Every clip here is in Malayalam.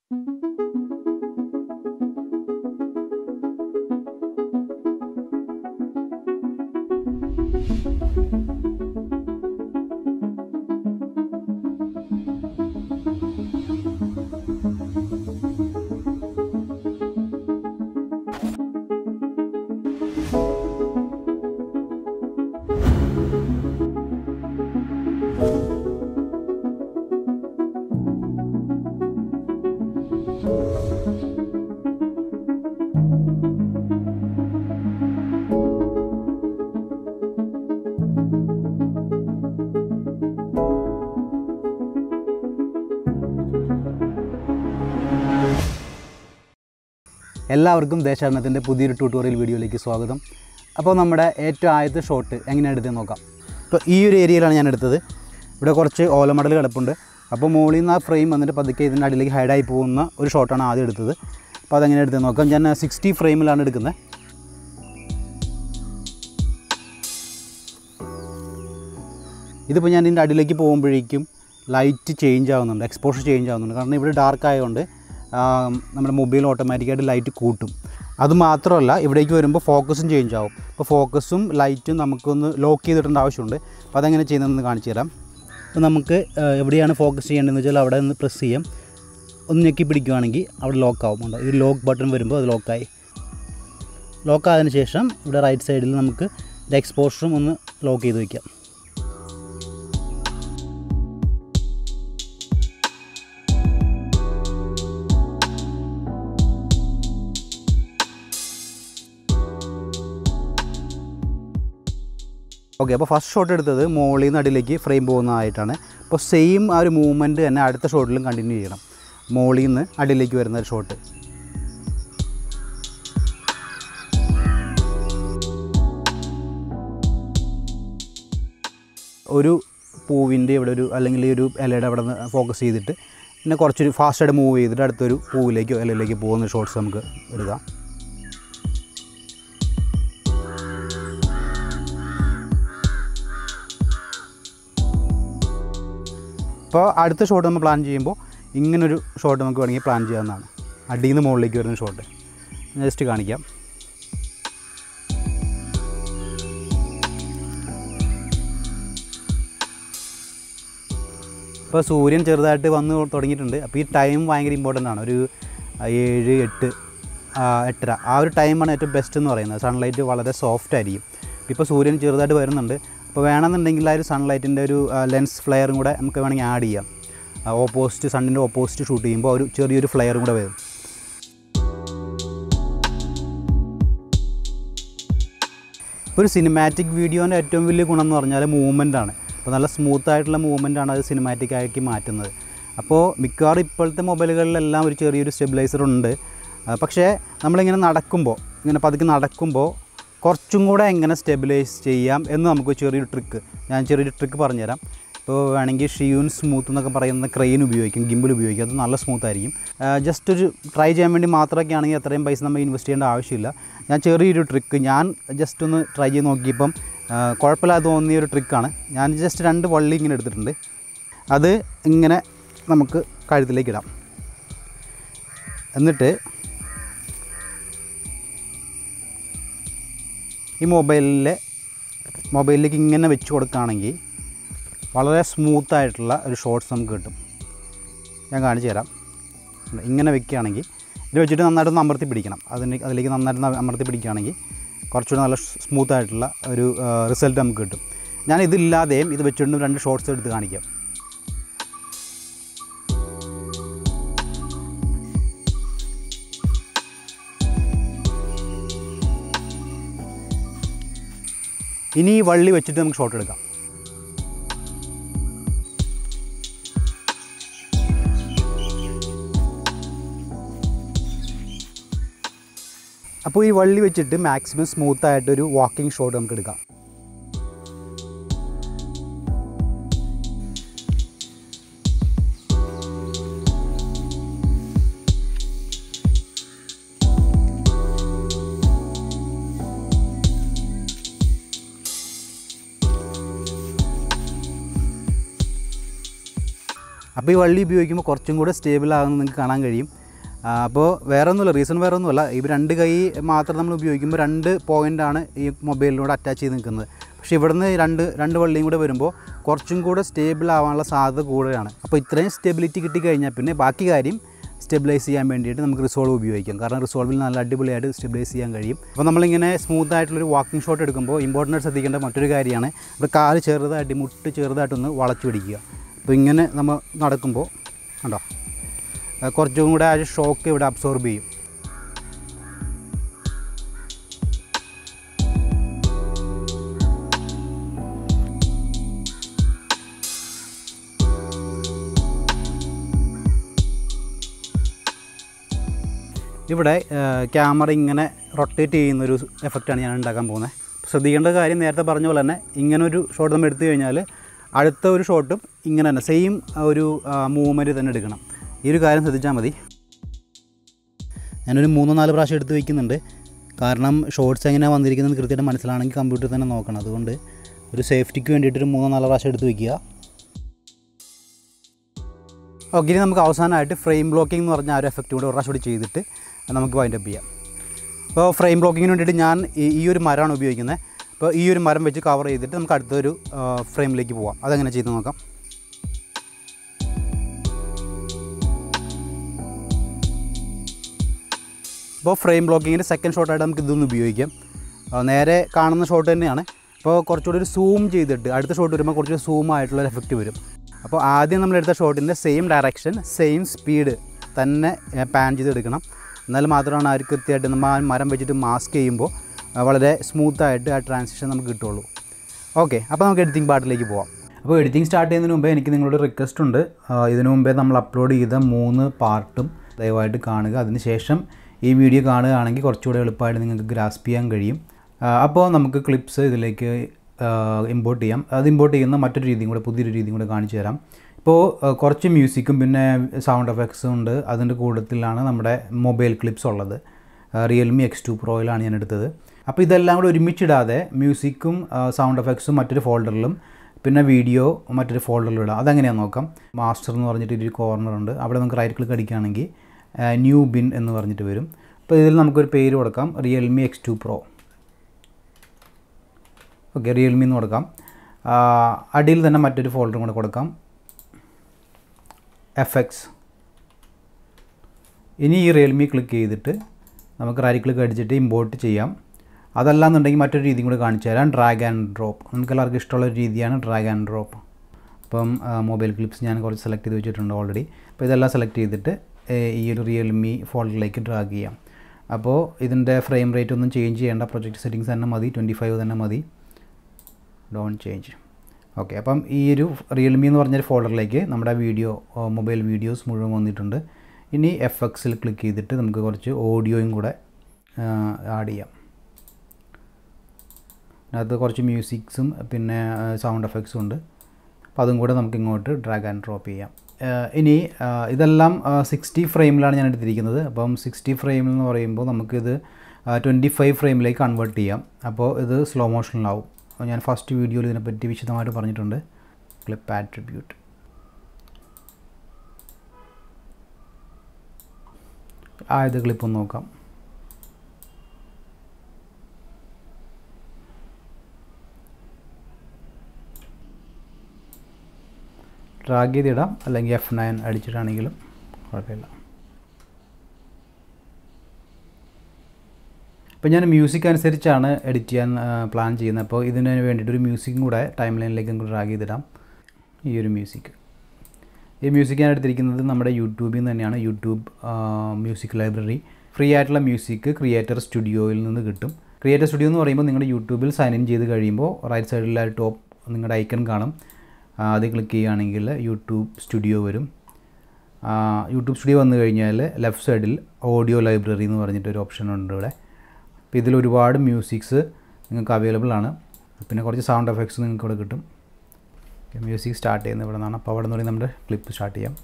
എല്ലാവർക്കും ദേശാടനത്തിൻ്റെ പുതിയൊരു ട്യൂട്ടോറിയൽ വീഡിയോയിലേക്ക് സ്വാഗതം. അപ്പോൾ നമ്മുടെ ഏറ്റവും ആദ്യത്തെ ഷോട്ട് എങ്ങനെയാണ് എടുത്തതെന്ന് നോക്കാം. ഇപ്പോൾ ഈ ഒരു ഏരിയയിലാണ് ഞാൻ എടുത്തത്. ഇവിടെ കുറച്ച് ഓലമടൽ കിടപ്പുണ്ട്. അപ്പോൾ മുകളിൽ നിന്ന് ആ ഫ്രെയിം വന്നിട്ട് പതുക്കെ ഇതിൻ്റെ അടിയിലേക്ക് ഹൈഡായി പോകുന്ന ഒരു ഷോട്ടാണ് ആദ്യം എടുത്തത്. അപ്പോൾ അതെങ്ങനെ എടുത്തതെന്ന് നോക്കാം. ഞാൻ 60 ഫ്രെയിമിലാണ് എടുക്കുന്നത്. ഇതിപ്പോൾ ഞാൻ ഇതിൻ്റെ അടിയിലേക്ക് പോകുമ്പോഴേക്കും ലൈറ്റ് ചേഞ്ച് ആകുന്നുണ്ട്, എക്സ്പോഷർ ചേഞ്ച് ആകുന്നുണ്ട്. കാരണം ഇവിടെ ഡാർക്ക് ആയതുകൊണ്ട് നമ്മുടെ മൊബൈൽ ഓട്ടോമാറ്റിക്കായിട്ട് ലൈറ്റ് കൂട്ടും. അതുമാത്രമല്ല ഇവിടേക്ക് വരുമ്പോൾ ഫോക്കസും ചേഞ്ച് ആവും. അപ്പോൾ ഫോക്കസും ലൈറ്റും നമുക്കൊന്ന് ലോക്ക് ചെയ്തിടേണ്ട ആവശ്യമുണ്ട്. അപ്പോൾ അതെങ്ങനെ ചെയ്യുന്നതെന്ന് കാണിച്ചു തരാം. അപ്പോൾ നമുക്ക് എവിടെയാണ് ഫോക്കസ് ചെയ്യേണ്ടതെന്ന് വെച്ചാൽ അവിടെ നിന്ന് പ്രസ് ചെയ്യാം. ഒന്ന് ഞെക്കി പിടിക്കുകയാണെങ്കിൽ അവിടെ ലോക്ക് ആവുന്നുണ്ട്. ഈ ലോക്ക് ബട്ടൺ വരുമ്പോൾ അത് ലോക്കായി. ലോക്കായതിനു ശേഷം ഇവിടെ റൈറ്റ് സൈഡിൽ നമുക്ക് എക്സ്പോഷറും ഒന്ന് ലോക്ക് ചെയ്ത് വയ്ക്കാം. ഓക്കെ, അപ്പോൾ ഫസ്റ്റ് ഷോട്ട് എടുത്തത് മുകളിൽ നിന്ന് അടിയിലേക്ക് ഫ്രെയിം പോകുന്നതായിട്ടാണ്. അപ്പോൾ സെയിം ആ ഒരു മൂവ്മെൻറ്റ് തന്നെ അടുത്ത ഷോട്ടിലും കണ്ടിന്യൂ ചെയ്യണം. മുകളിൽ നിന്ന് അടിയിലേക്ക് വരുന്ന ഒരു ഷോട്ട്. ഒരു പൂവിൻ്റെ ഇവിടെ ഒരു അല്ലെങ്കിൽ ഈ ഒരു ഇലയുടെ അവിടെ നിന്ന് ഫോക്കസ് ചെയ്തിട്ട് പിന്നെ കുറച്ചൊരു ഫാസ്റ്റായിട്ട് മൂവ് ചെയ്തിട്ട് അടുത്തൊരു പൂവിലേക്കോ ഇലയിലേക്ക് പോകുന്ന ഷോട്ട്സ് നമുക്ക് എടുക്കാം. അപ്പോൾ അടുത്ത ഷോട്ട് നമ്മൾ പ്ലാൻ ചെയ്യുമ്പോൾ ഇങ്ങനൊരു ഷോട്ട് നമുക്ക് വേണമെങ്കിൽ പ്ലാൻ ചെയ്യാവുന്നതാണ്. അടിയിൽ നിന്ന് മുകളിലേക്ക് വരുന്ന ഷോട്ട് ജസ്റ്റ് കാണിക്കാം. ഇപ്പോൾ സൂര്യൻ ചെറുതായിട്ട് വന്ന് തുടങ്ങിയിട്ടുണ്ട്. അപ്പോൾ ഈ ടൈം ഭയങ്കര ഇമ്പോർട്ടൻ്റ് ആണ്. ഒരു 7, 8, 8:30 ആ ഒരു ടൈമാണ് ഏറ്റവും ബെസ്റ്റ് എന്ന് പറയുന്നത്. സൺലൈറ്റ് വളരെ സോഫ്റ്റ് ആയിരിക്കും. ഇപ്പോൾ സൂര്യൻ ചെറുതായിട്ട് വരുന്നുണ്ട്. അപ്പോൾ വേണമെന്നുണ്ടെങ്കിൽ ആ ഒരു സൺലൈറ്റിൻ്റെ ഒരു ലെൻസ് ഫ്ലെയറും കൂടെ നമുക്ക് വേണമെങ്കിൽ ആഡ് ചെയ്യാം. ഓപ്പോസിറ്റ് സണ്ണിൻ്റെ ഓപ്പോസിറ്റ് ഷൂട്ട് ചെയ്യുമ്പോൾ ഒരു ചെറിയൊരു ഫ്ലെയറും കൂടെ വരും. ഒരു സിനിമാറ്റിക് വീഡിയോൻ്റെ ഏറ്റവും വലിയ ഗുണം എന്ന് പറഞ്ഞാൽ മൂവ്മെൻറ്റാണ്. അപ്പോൾ നല്ല സ്മൂത്തായിട്ടുള്ള മൂവ്മെൻറ്റാണ് അത് സിനിമാറ്റിക്കാക്കി മാറ്റുന്നത്. അപ്പോൾ മിക്കവാറും ഇപ്പോഴത്തെ മൊബൈലുകളിലെല്ലാം ഒരു ചെറിയൊരു സ്റ്റെബിലൈസർ ഉണ്ട്. പക്ഷേ നമ്മളിങ്ങനെ നടക്കുമ്പോൾ ഇങ്ങനെ പതുക്കെ നടക്കുമ്പോൾ കുറച്ചും കൂടെ എങ്ങനെ സ്റ്റെബിലൈസ് ചെയ്യാം എന്ന് നമുക്ക് ചെറിയൊരു ട്രിക്ക് പറഞ്ഞുതരാം. ഇപ്പോൾ വേണമെങ്കിൽ ഷിയൂൻ സ്മൂത്ത് എന്നൊക്കെ പറയുന്ന ക്രെയിൻ ഉപയോഗിക്കും, ഗിംബിൾ ഉപയോഗിക്കും. അത് നല്ല സ്മൂത്തായിരിക്കും. ജസ്റ്റ് ഒരു ട്രൈ ചെയ്യാൻ വേണ്ടി മാത്രമൊക്കെ ആണെങ്കിൽ അത്രയും പൈസ നമ്മൾ ഇൻവെസ്റ്റ് ചെയ്യേണ്ട ആവശ്യമില്ല. ഞാൻ ചെറിയൊരു ട്രിക്ക് ജസ്റ്റ് ഒന്ന് ട്രൈ ചെയ്ത് നോക്കിയപ്പം കുഴപ്പമില്ലാതെ തോന്നിയൊരു ട്രിക്കാണ്. ഞാൻ ജസ്റ്റ് 2 വള്ളി ഇങ്ങനെ എടുത്തിട്ടുണ്ട്. അത് ഇങ്ങനെ നമുക്ക് കഴുത്തിലേക്ക് ഇടാം. എന്നിട്ട് ഈ മൊബൈലിലേക്ക് ഇങ്ങനെ വെച്ച് കൊടുക്കുകയാണെങ്കിൽ വളരെ സ്മൂത്തായിട്ടുള്ള ഒരു ഷോട്ട്സ് നമുക്ക് കിട്ടും. ഞാൻ കാണിച്ചു തരാം. ഇങ്ങനെ വെക്കുകയാണെങ്കിൽ ഇത് വെച്ചിട്ട് നന്നായിട്ടൊന്ന് അമർത്തി പിടിക്കണം. അതിലേക്ക് നന്നായിട്ട് അമർത്തി പിടിക്കുകയാണെങ്കിൽ കുറച്ചുകൂടി നല്ല സ്മൂത്തായിട്ടുള്ള ഒരു റിസൾട്ട് നമുക്ക് കിട്ടും. ഞാനിതില്ലാതെയും ഇത് വെച്ചിട്ട് 2 ഷോട്ട്സ് എടുത്ത് കാണിക്കാം. ഇനി ഈ വള്ളി വെച്ചിട്ട് നമുക്ക് ഷോട്ട് എടുക്കാം. അപ്പോൾ ഈ വള്ളി വെച്ചിട്ട് മാക്സിമം സ്മൂത്തായിട്ടൊരു വാക്കിംഗ് ഷോട്ട് നമുക്ക് എടുക്കാം. അപ്പോൾ ഈ വള്ളി ഉപയോഗിക്കുമ്പോൾ കുറച്ചും കൂടെ സ്റ്റേബിൾ ആകുമെന്ന് നിങ്ങൾക്ക് കാണാൻ കഴിയും. അപ്പോൾ വേറെ ഒന്നുമില്ല, റീസൺ വേറെ ഒന്നുമല്ല, ഈ 2 കൈ മാത്രം നമ്മൾ ഉപയോഗിക്കുമ്പോൾ 2 പോയിൻ്റാണ് ഈ മൊബൈലിനോട് അറ്റാച്ച് ചെയ്ത് നിൽക്കുന്നത്. പക്ഷേ ഇവിടുന്ന് രണ്ട് വള്ളിയും കൂടെ വരുമ്പോൾ കുറച്ചും കൂടെ സ്റ്റേബിൾ ആവാനുള്ള സാധ്യത കൂടുതലാണ്. അപ്പോൾ ഇത്രയും സ്റ്റെബിലിറ്റി കിട്ടിക്കഴിഞ്ഞാൽ പിന്നെ ബാക്കി കാര്യം സ്റ്റെബിലൈസ് ചെയ്യാൻ വേണ്ടിയിട്ട് നമുക്ക് റിസോൾവ് ഉപയോഗിക്കാം. കാരണം റിസോൾവിൽ നല്ല അടിപൊളിയായിട്ട് സ്റ്റെബിലൈസ് ചെയ്യാൻ കഴിയും. അപ്പോൾ നമ്മളിങ്ങനെ സ്മൂത്ത് ആയിട്ടുള്ളൊരു വാക്കിംഗ് ഷോട്ട് എടുക്കുമ്പോൾ ഇമ്പോർട്ടൻ്റ് ശ്രദ്ധിക്കേണ്ട മറ്റൊരു കാര്യമാണ്, ഇപ്പോൾ കാല് ചെറുതായിട്ട് മുട്ട് ചെറുതായിട്ടൊന്ന് വളച്ചു പിടിക്കുക. അപ്പോൾ ഇങ്ങനെ നമ്മൾ നടക്കുമ്പോൾ കണ്ടോ കുറച്ചും കൂടെ ആ ഷോക്ക് ഇവിടെ അബ്സോർബ് ചെയ്യും. ഇവിടെ ക്യാമറ ഇങ്ങനെ റൊട്ടേറ്റ് ചെയ്യുന്നൊരു എഫക്റ്റാണ് ഞാൻ ഉണ്ടാക്കാൻ പോകുന്നത്. ശ്രദ്ധിക്കേണ്ട കാര്യം നേരത്തെ പറഞ്ഞ പോലെ തന്നെ ഇങ്ങനൊരു ഷോട്ട് നമ്മൾ എടുത്തു കഴിഞ്ഞാൽ അടുത്ത ഒരു ഷോട്ടും ഇങ്ങനെ തന്നെ സെയിം ഒരു മൂവ്മെൻറ്റ് തന്നെ എടുക്കണം. ഈ ഒരു കാര്യം ശ്രദ്ധിച്ചാൽ മതി. ഞാനൊരു 3-4 പ്രാവശ്യം എടുത്ത് വയ്ക്കുന്നുണ്ട്. കാരണം ഷോർട്സ് എങ്ങനെയാണ് വന്നിരിക്കുന്നത് കൃത്യമായിട്ട് മനസ്സിലാണെങ്കിൽ കമ്പ്യൂട്ടറിൽ തന്നെ നോക്കണം. അതുകൊണ്ട് ഒരു സേഫ്റ്റിക്ക് വേണ്ടിയിട്ടൊരു 3-4 പ്രാവശ്യം എടുത്ത് വയ്ക്കുക. ഓക്കെ, ഇനി നമുക്ക് അവസാനമായിട്ട് ഫ്രെയിം ബ്ലോക്കിംഗ് എന്ന് പറഞ്ഞ ആ ഒരു എഫക്റ്റ് കൂടെ ഒരു പ്രാവശ്യം കൂടി ചെയ്തിട്ട് നമുക്ക് വൈൻഡ് അപ്പ് ചെയ്യാം. അപ്പോൾ ഫ്രെയിം ബ്ലോക്കിങ്ങിന് വേണ്ടിയിട്ട് ഞാൻ ഈ ഒരു മരമാണ് ഉപയോഗിക്കുന്നത്. അപ്പോൾ ഈ ഒരു മരം വെച്ച് കവർ ചെയ്തിട്ട് നമുക്ക് അടുത്തൊരു ഫ്രെയിമിലേക്ക് പോവാം. അതെങ്ങനെ ചെയ്ത് നോക്കാം. അപ്പോൾ ഫ്രെയിം ബ്ലോക്കിങ്ങിൻ്റെ സെക്കൻഡ് ഷോട്ടായിട്ട് നമുക്ക് ഇതൊന്ന് ഉപയോഗിക്കാം. നേരെ കാണുന്ന ഷോട്ട് തന്നെയാണ്. അപ്പോൾ കുറച്ചുകൂടി ഒരു സൂം ചെയ്തിട്ട് അടുത്ത ഷോട്ട് വരുമ്പോൾ കുറച്ച് സൂം ആയിട്ടുള്ളൊരു എഫക്റ്റ് വരും. അപ്പോൾ ആദ്യം നമ്മളെടുത്ത ഷോട്ടിൻ്റെ സെയിം ഡയറക്ഷൻ സെയിം സ്പീഡ് തന്നെ പാൻ ചെയ്തെടുക്കണം. എന്നാൽ മാത്രമാണ് ആ ഒരു കൃത്യമായിട്ട് നമ്മൾ ആ മരം വെച്ചിട്ട് മാസ്ക് ചെയ്യുമ്പോൾ വളരെ സ്മൂത്തായിട്ട് ആ ട്രാൻസിഷൻ നമുക്ക് കിട്ടുള്ളൂ. ഓക്കെ, അപ്പോൾ നമുക്ക് എഡിറ്റിംഗ് പാർട്ടിലേക്ക് പോകാം. അപ്പോൾ എഡിറ്റിംഗ് സ്റ്റാർട്ട് ചെയ്യുന്നതിന് മുമ്പേ എനിക്ക് നിങ്ങളോട് റിക്വസ്റ്റ് ഉണ്ട്. ഇതിനു മുമ്പേ നമ്മൾ അപ്ലോഡ് ചെയ്ത 3 പാർട്ടും ദയവായിട്ട് കാണുക. അതിനുശേഷം ഈ വീഡിയോ കാണുകയാണെങ്കിൽ കുറച്ചുകൂടെ എളുപ്പമായിട്ട് നിങ്ങൾക്ക് ഗ്രാസ്പ് ചെയ്യാൻ കഴിയും. അപ്പോൾ നമുക്ക് ക്ലിപ്സ് ഇതിലേക്ക് ഇമ്പോർട്ട് ചെയ്യാം. അത് ഇമ്പോർട്ട് ചെയ്യുന്ന മറ്റൊരു രീതിയും കൂടെ പുതിയൊരു രീതിയും കൂടെ കാണിച്ചു തരാം. ഇപ്പോൾ കുറച്ച് മ്യൂസിക്കും പിന്നെ സൗണ്ട് എഫക്ട്സും ഉണ്ട്. അതിൻ്റെ കൂട്ടത്തിലാണ് നമ്മുടെ മൊബൈൽ ക്ലിപ്സ് ഉള്ളത്. റിയൽമി X2 പ്രോയിലാണ് ഞാൻ എടുത്തത്. അപ്പോൾ ഇതെല്ലാം കൂടെ ഒരുമിച്ചിടാതെ മ്യൂസിക്കും സൗണ്ട് എഫക്ട്സും മറ്റൊരു ഫോൾഡറിലും പിന്നെ വീഡിയോ മറ്റൊരു ഫോൾഡറിലും ഇടാം. അതെങ്ങനെയാണെന്ന് നോക്കാം. മാസ്റ്റർ എന്ന് പറഞ്ഞിട്ട് ഒരു കോർണറുണ്ട്. അവിടെ നമുക്ക് റൈറ്റ് ക്ലിക്ക് അടിക്കുകയാണെങ്കിൽ ന്യൂ ബിൻ എന്ന് പറഞ്ഞിട്ട് വരും. അപ്പോൾ ഇതിൽ നമുക്കൊരു പേര് കൊടുക്കാം, Realme X2 pro. Okay, Realme എന്ന് കൊടുക്കാം. അടിയിൽ തന്നെ മറ്റൊരു ഫോൾഡറും കൂടെ കൊടുക്കാം, FX. ഇനി ഈ റിയൽമി ക്ലിക്ക് ചെയ്തിട്ട് നമുക്ക് റൈറ്റ് ക്ലിക്ക് അടിച്ചിട്ട് ഇമ്പോർട്ട് ചെയ്യാം. അതല്ലാന്നുണ്ടെങ്കിൽ മറ്റൊരു രീതിയും കൂടെ കാണിച്ചു തരാം, ഡ്രാഗ് ആൻഡ് ഡ്രോപ്പ്. നമുക്ക് എല്ലാവർക്കും ഇഷ്ടമുള്ള ഒരു രീതിയാണ് ഡ്രാഗ് ആൻഡ് ഡ്രോപ്പ്. അപ്പം മൊബൈൽ ക്ലിപ്സ് ഞാൻ കുറച്ച് സെലക്ട് ചെയ്ത് വെച്ചിട്ടുണ്ട് ഓൾറെഡി. അപ്പോൾ ഇതെല്ലാം സെലക്ട് ചെയ്തിട്ട് ഈ ഒരു റിയൽമി ഫോൾഡറിലേക്ക് ഡ്രാഗ് ചെയ്യാം. അപ്പോൾ ഇതിൻ്റെ ഫ്രെയിം റേറ്റ് ഒന്നും ചേഞ്ച് ചെയ്യേണ്ട, പ്രൊജക്റ്റ് സെറ്റിങ്സ് തന്നെ മതി, 25 തന്നെ മതി, ഡോണ്ട് ചേഞ്ച്. ഓക്കെ, അപ്പം ഈ ഒരു റിയൽമി എന്ന് പറഞ്ഞൊരു ഫോൾഡറിലേക്ക് നമ്മുടെ മൊബൈൽ വീഡിയോസ് മുഴുവൻ വന്നിട്ടുണ്ട്. ഇനി FXൽ ക്ലിക്ക് ചെയ്തിട്ട് നമുക്ക് കുറച്ച് ഓഡിയോയും കൂടെ ആഡ് ചെയ്യാം. അതിനകത്ത് കുറച്ച് മ്യൂസിക്സും പിന്നെ സൗണ്ട് എഫക്ട്സും ഉണ്ട്. അപ്പോൾ അതും കൂടെ നമുക്ക് ഇങ്ങോട്ട് ഡ്രാഗ് ആൻഡ് ഡ്രോപ്പ് ചെയ്യാം. ഇനി ഇതെല്ലാം 60 ഫ്രെയിമിലാണ് ഞാൻ എടുത്തിരിക്കുന്നത്. അപ്പം 60 ഫ്രെയിം എന്ന് പറയുമ്പോൾ നമുക്കിത് 25 ഫ്രെയിമിലേക്ക് കൺവേർട്ട് ചെയ്യാം. അപ്പോൾ ഇത് സ്ലോ മോഷനിലാവും. ഞാൻ ഫസ്റ്റ് വീഡിയോയിൽ ഇതിനെപ്പറ്റി വിശദമായിട്ട് പറഞ്ഞിട്ടുണ്ട്. ക്ലിപ്പ് ആട്രിബ്യൂട്ട്, ആയത് ക്ലിപ്പ് ഒന്ന് നോക്കാം. ഡ്രാഗ് ചെയ്തിടാം, അല്ലെങ്കിൽ F9 അടിച്ചിട്ടാണെങ്കിലും കുഴപ്പമില്ല. അപ്പോൾ ഞാൻ മ്യൂസിക് അനുസരിച്ചാണ് എഡിറ്റ് ചെയ്യാൻ പ്ലാൻ ചെയ്യുന്നത്. അപ്പോൾ ഇതിന് വേണ്ടിയിട്ടൊരു മ്യൂസിക്കും കൂടെ ടൈം ലൈനിലേക്ക് നമുക്ക് ഡ്രാഗ് ചെയ്തിടാം. ഈ ഒരു മ്യൂസിക് ഞാൻ എടുത്തിരിക്കുന്നത് നമ്മുടെ യൂട്യൂബിൽ നിന്ന് തന്നെയാണ്. യൂട്യൂബ് മ്യൂസിക് ലൈബ്രറി ഫ്രീ ആയിട്ടുള്ള മ്യൂസിക് ക്രിയേറ്റർ സ്റ്റുഡിയോയിൽ നിന്ന് കിട്ടും. ക്രിയേറ്റർ സ്റ്റുഡിയോ എന്ന് പറയുമ്പോൾ നിങ്ങളുടെ യൂട്യൂബിൽ സൈൻ ഇൻ ചെയ്ത് കഴിയുമ്പോൾ റൈറ്റ് സൈഡിൽ ടോപ്പ് നിങ്ങളുടെ ഐക്കൺ കാണും. അത് ക്ലിക്ക് ചെയ്യുകയാണെങ്കിൽ യൂട്യൂബ് സ്റ്റുഡിയോ വരും. യൂട്യൂബ് സ്റ്റുഡിയോ വന്നു കഴിഞ്ഞാൽ ലെഫ്റ്റ് സൈഡിൽ ഓഡിയോ ലൈബ്രറി എന്ന് പറഞ്ഞിട്ടൊരു ഓപ്ഷൻ ഉണ്ട് ഇവിടെ. അപ്പോൾ ഇതിൽ ഒരുപാട് മ്യൂസിക്സ് നിങ്ങൾക്ക് അവൈലബിൾ ആണ്. പിന്നെ കുറച്ച് സൗണ്ട് എഫക്ട്സ് നിങ്ങൾക്ക് ഇവിടെ കിട്ടും. മ്യൂസിക് സ്റ്റാർട്ട് ചെയ്യുന്നത് ഇവിടെ നിന്നാണ്. അപ്പോൾ അവിടെ നിന്ന് നമ്മുടെ ക്ലിപ്പ് സ്റ്റാർട്ട് ചെയ്യാം.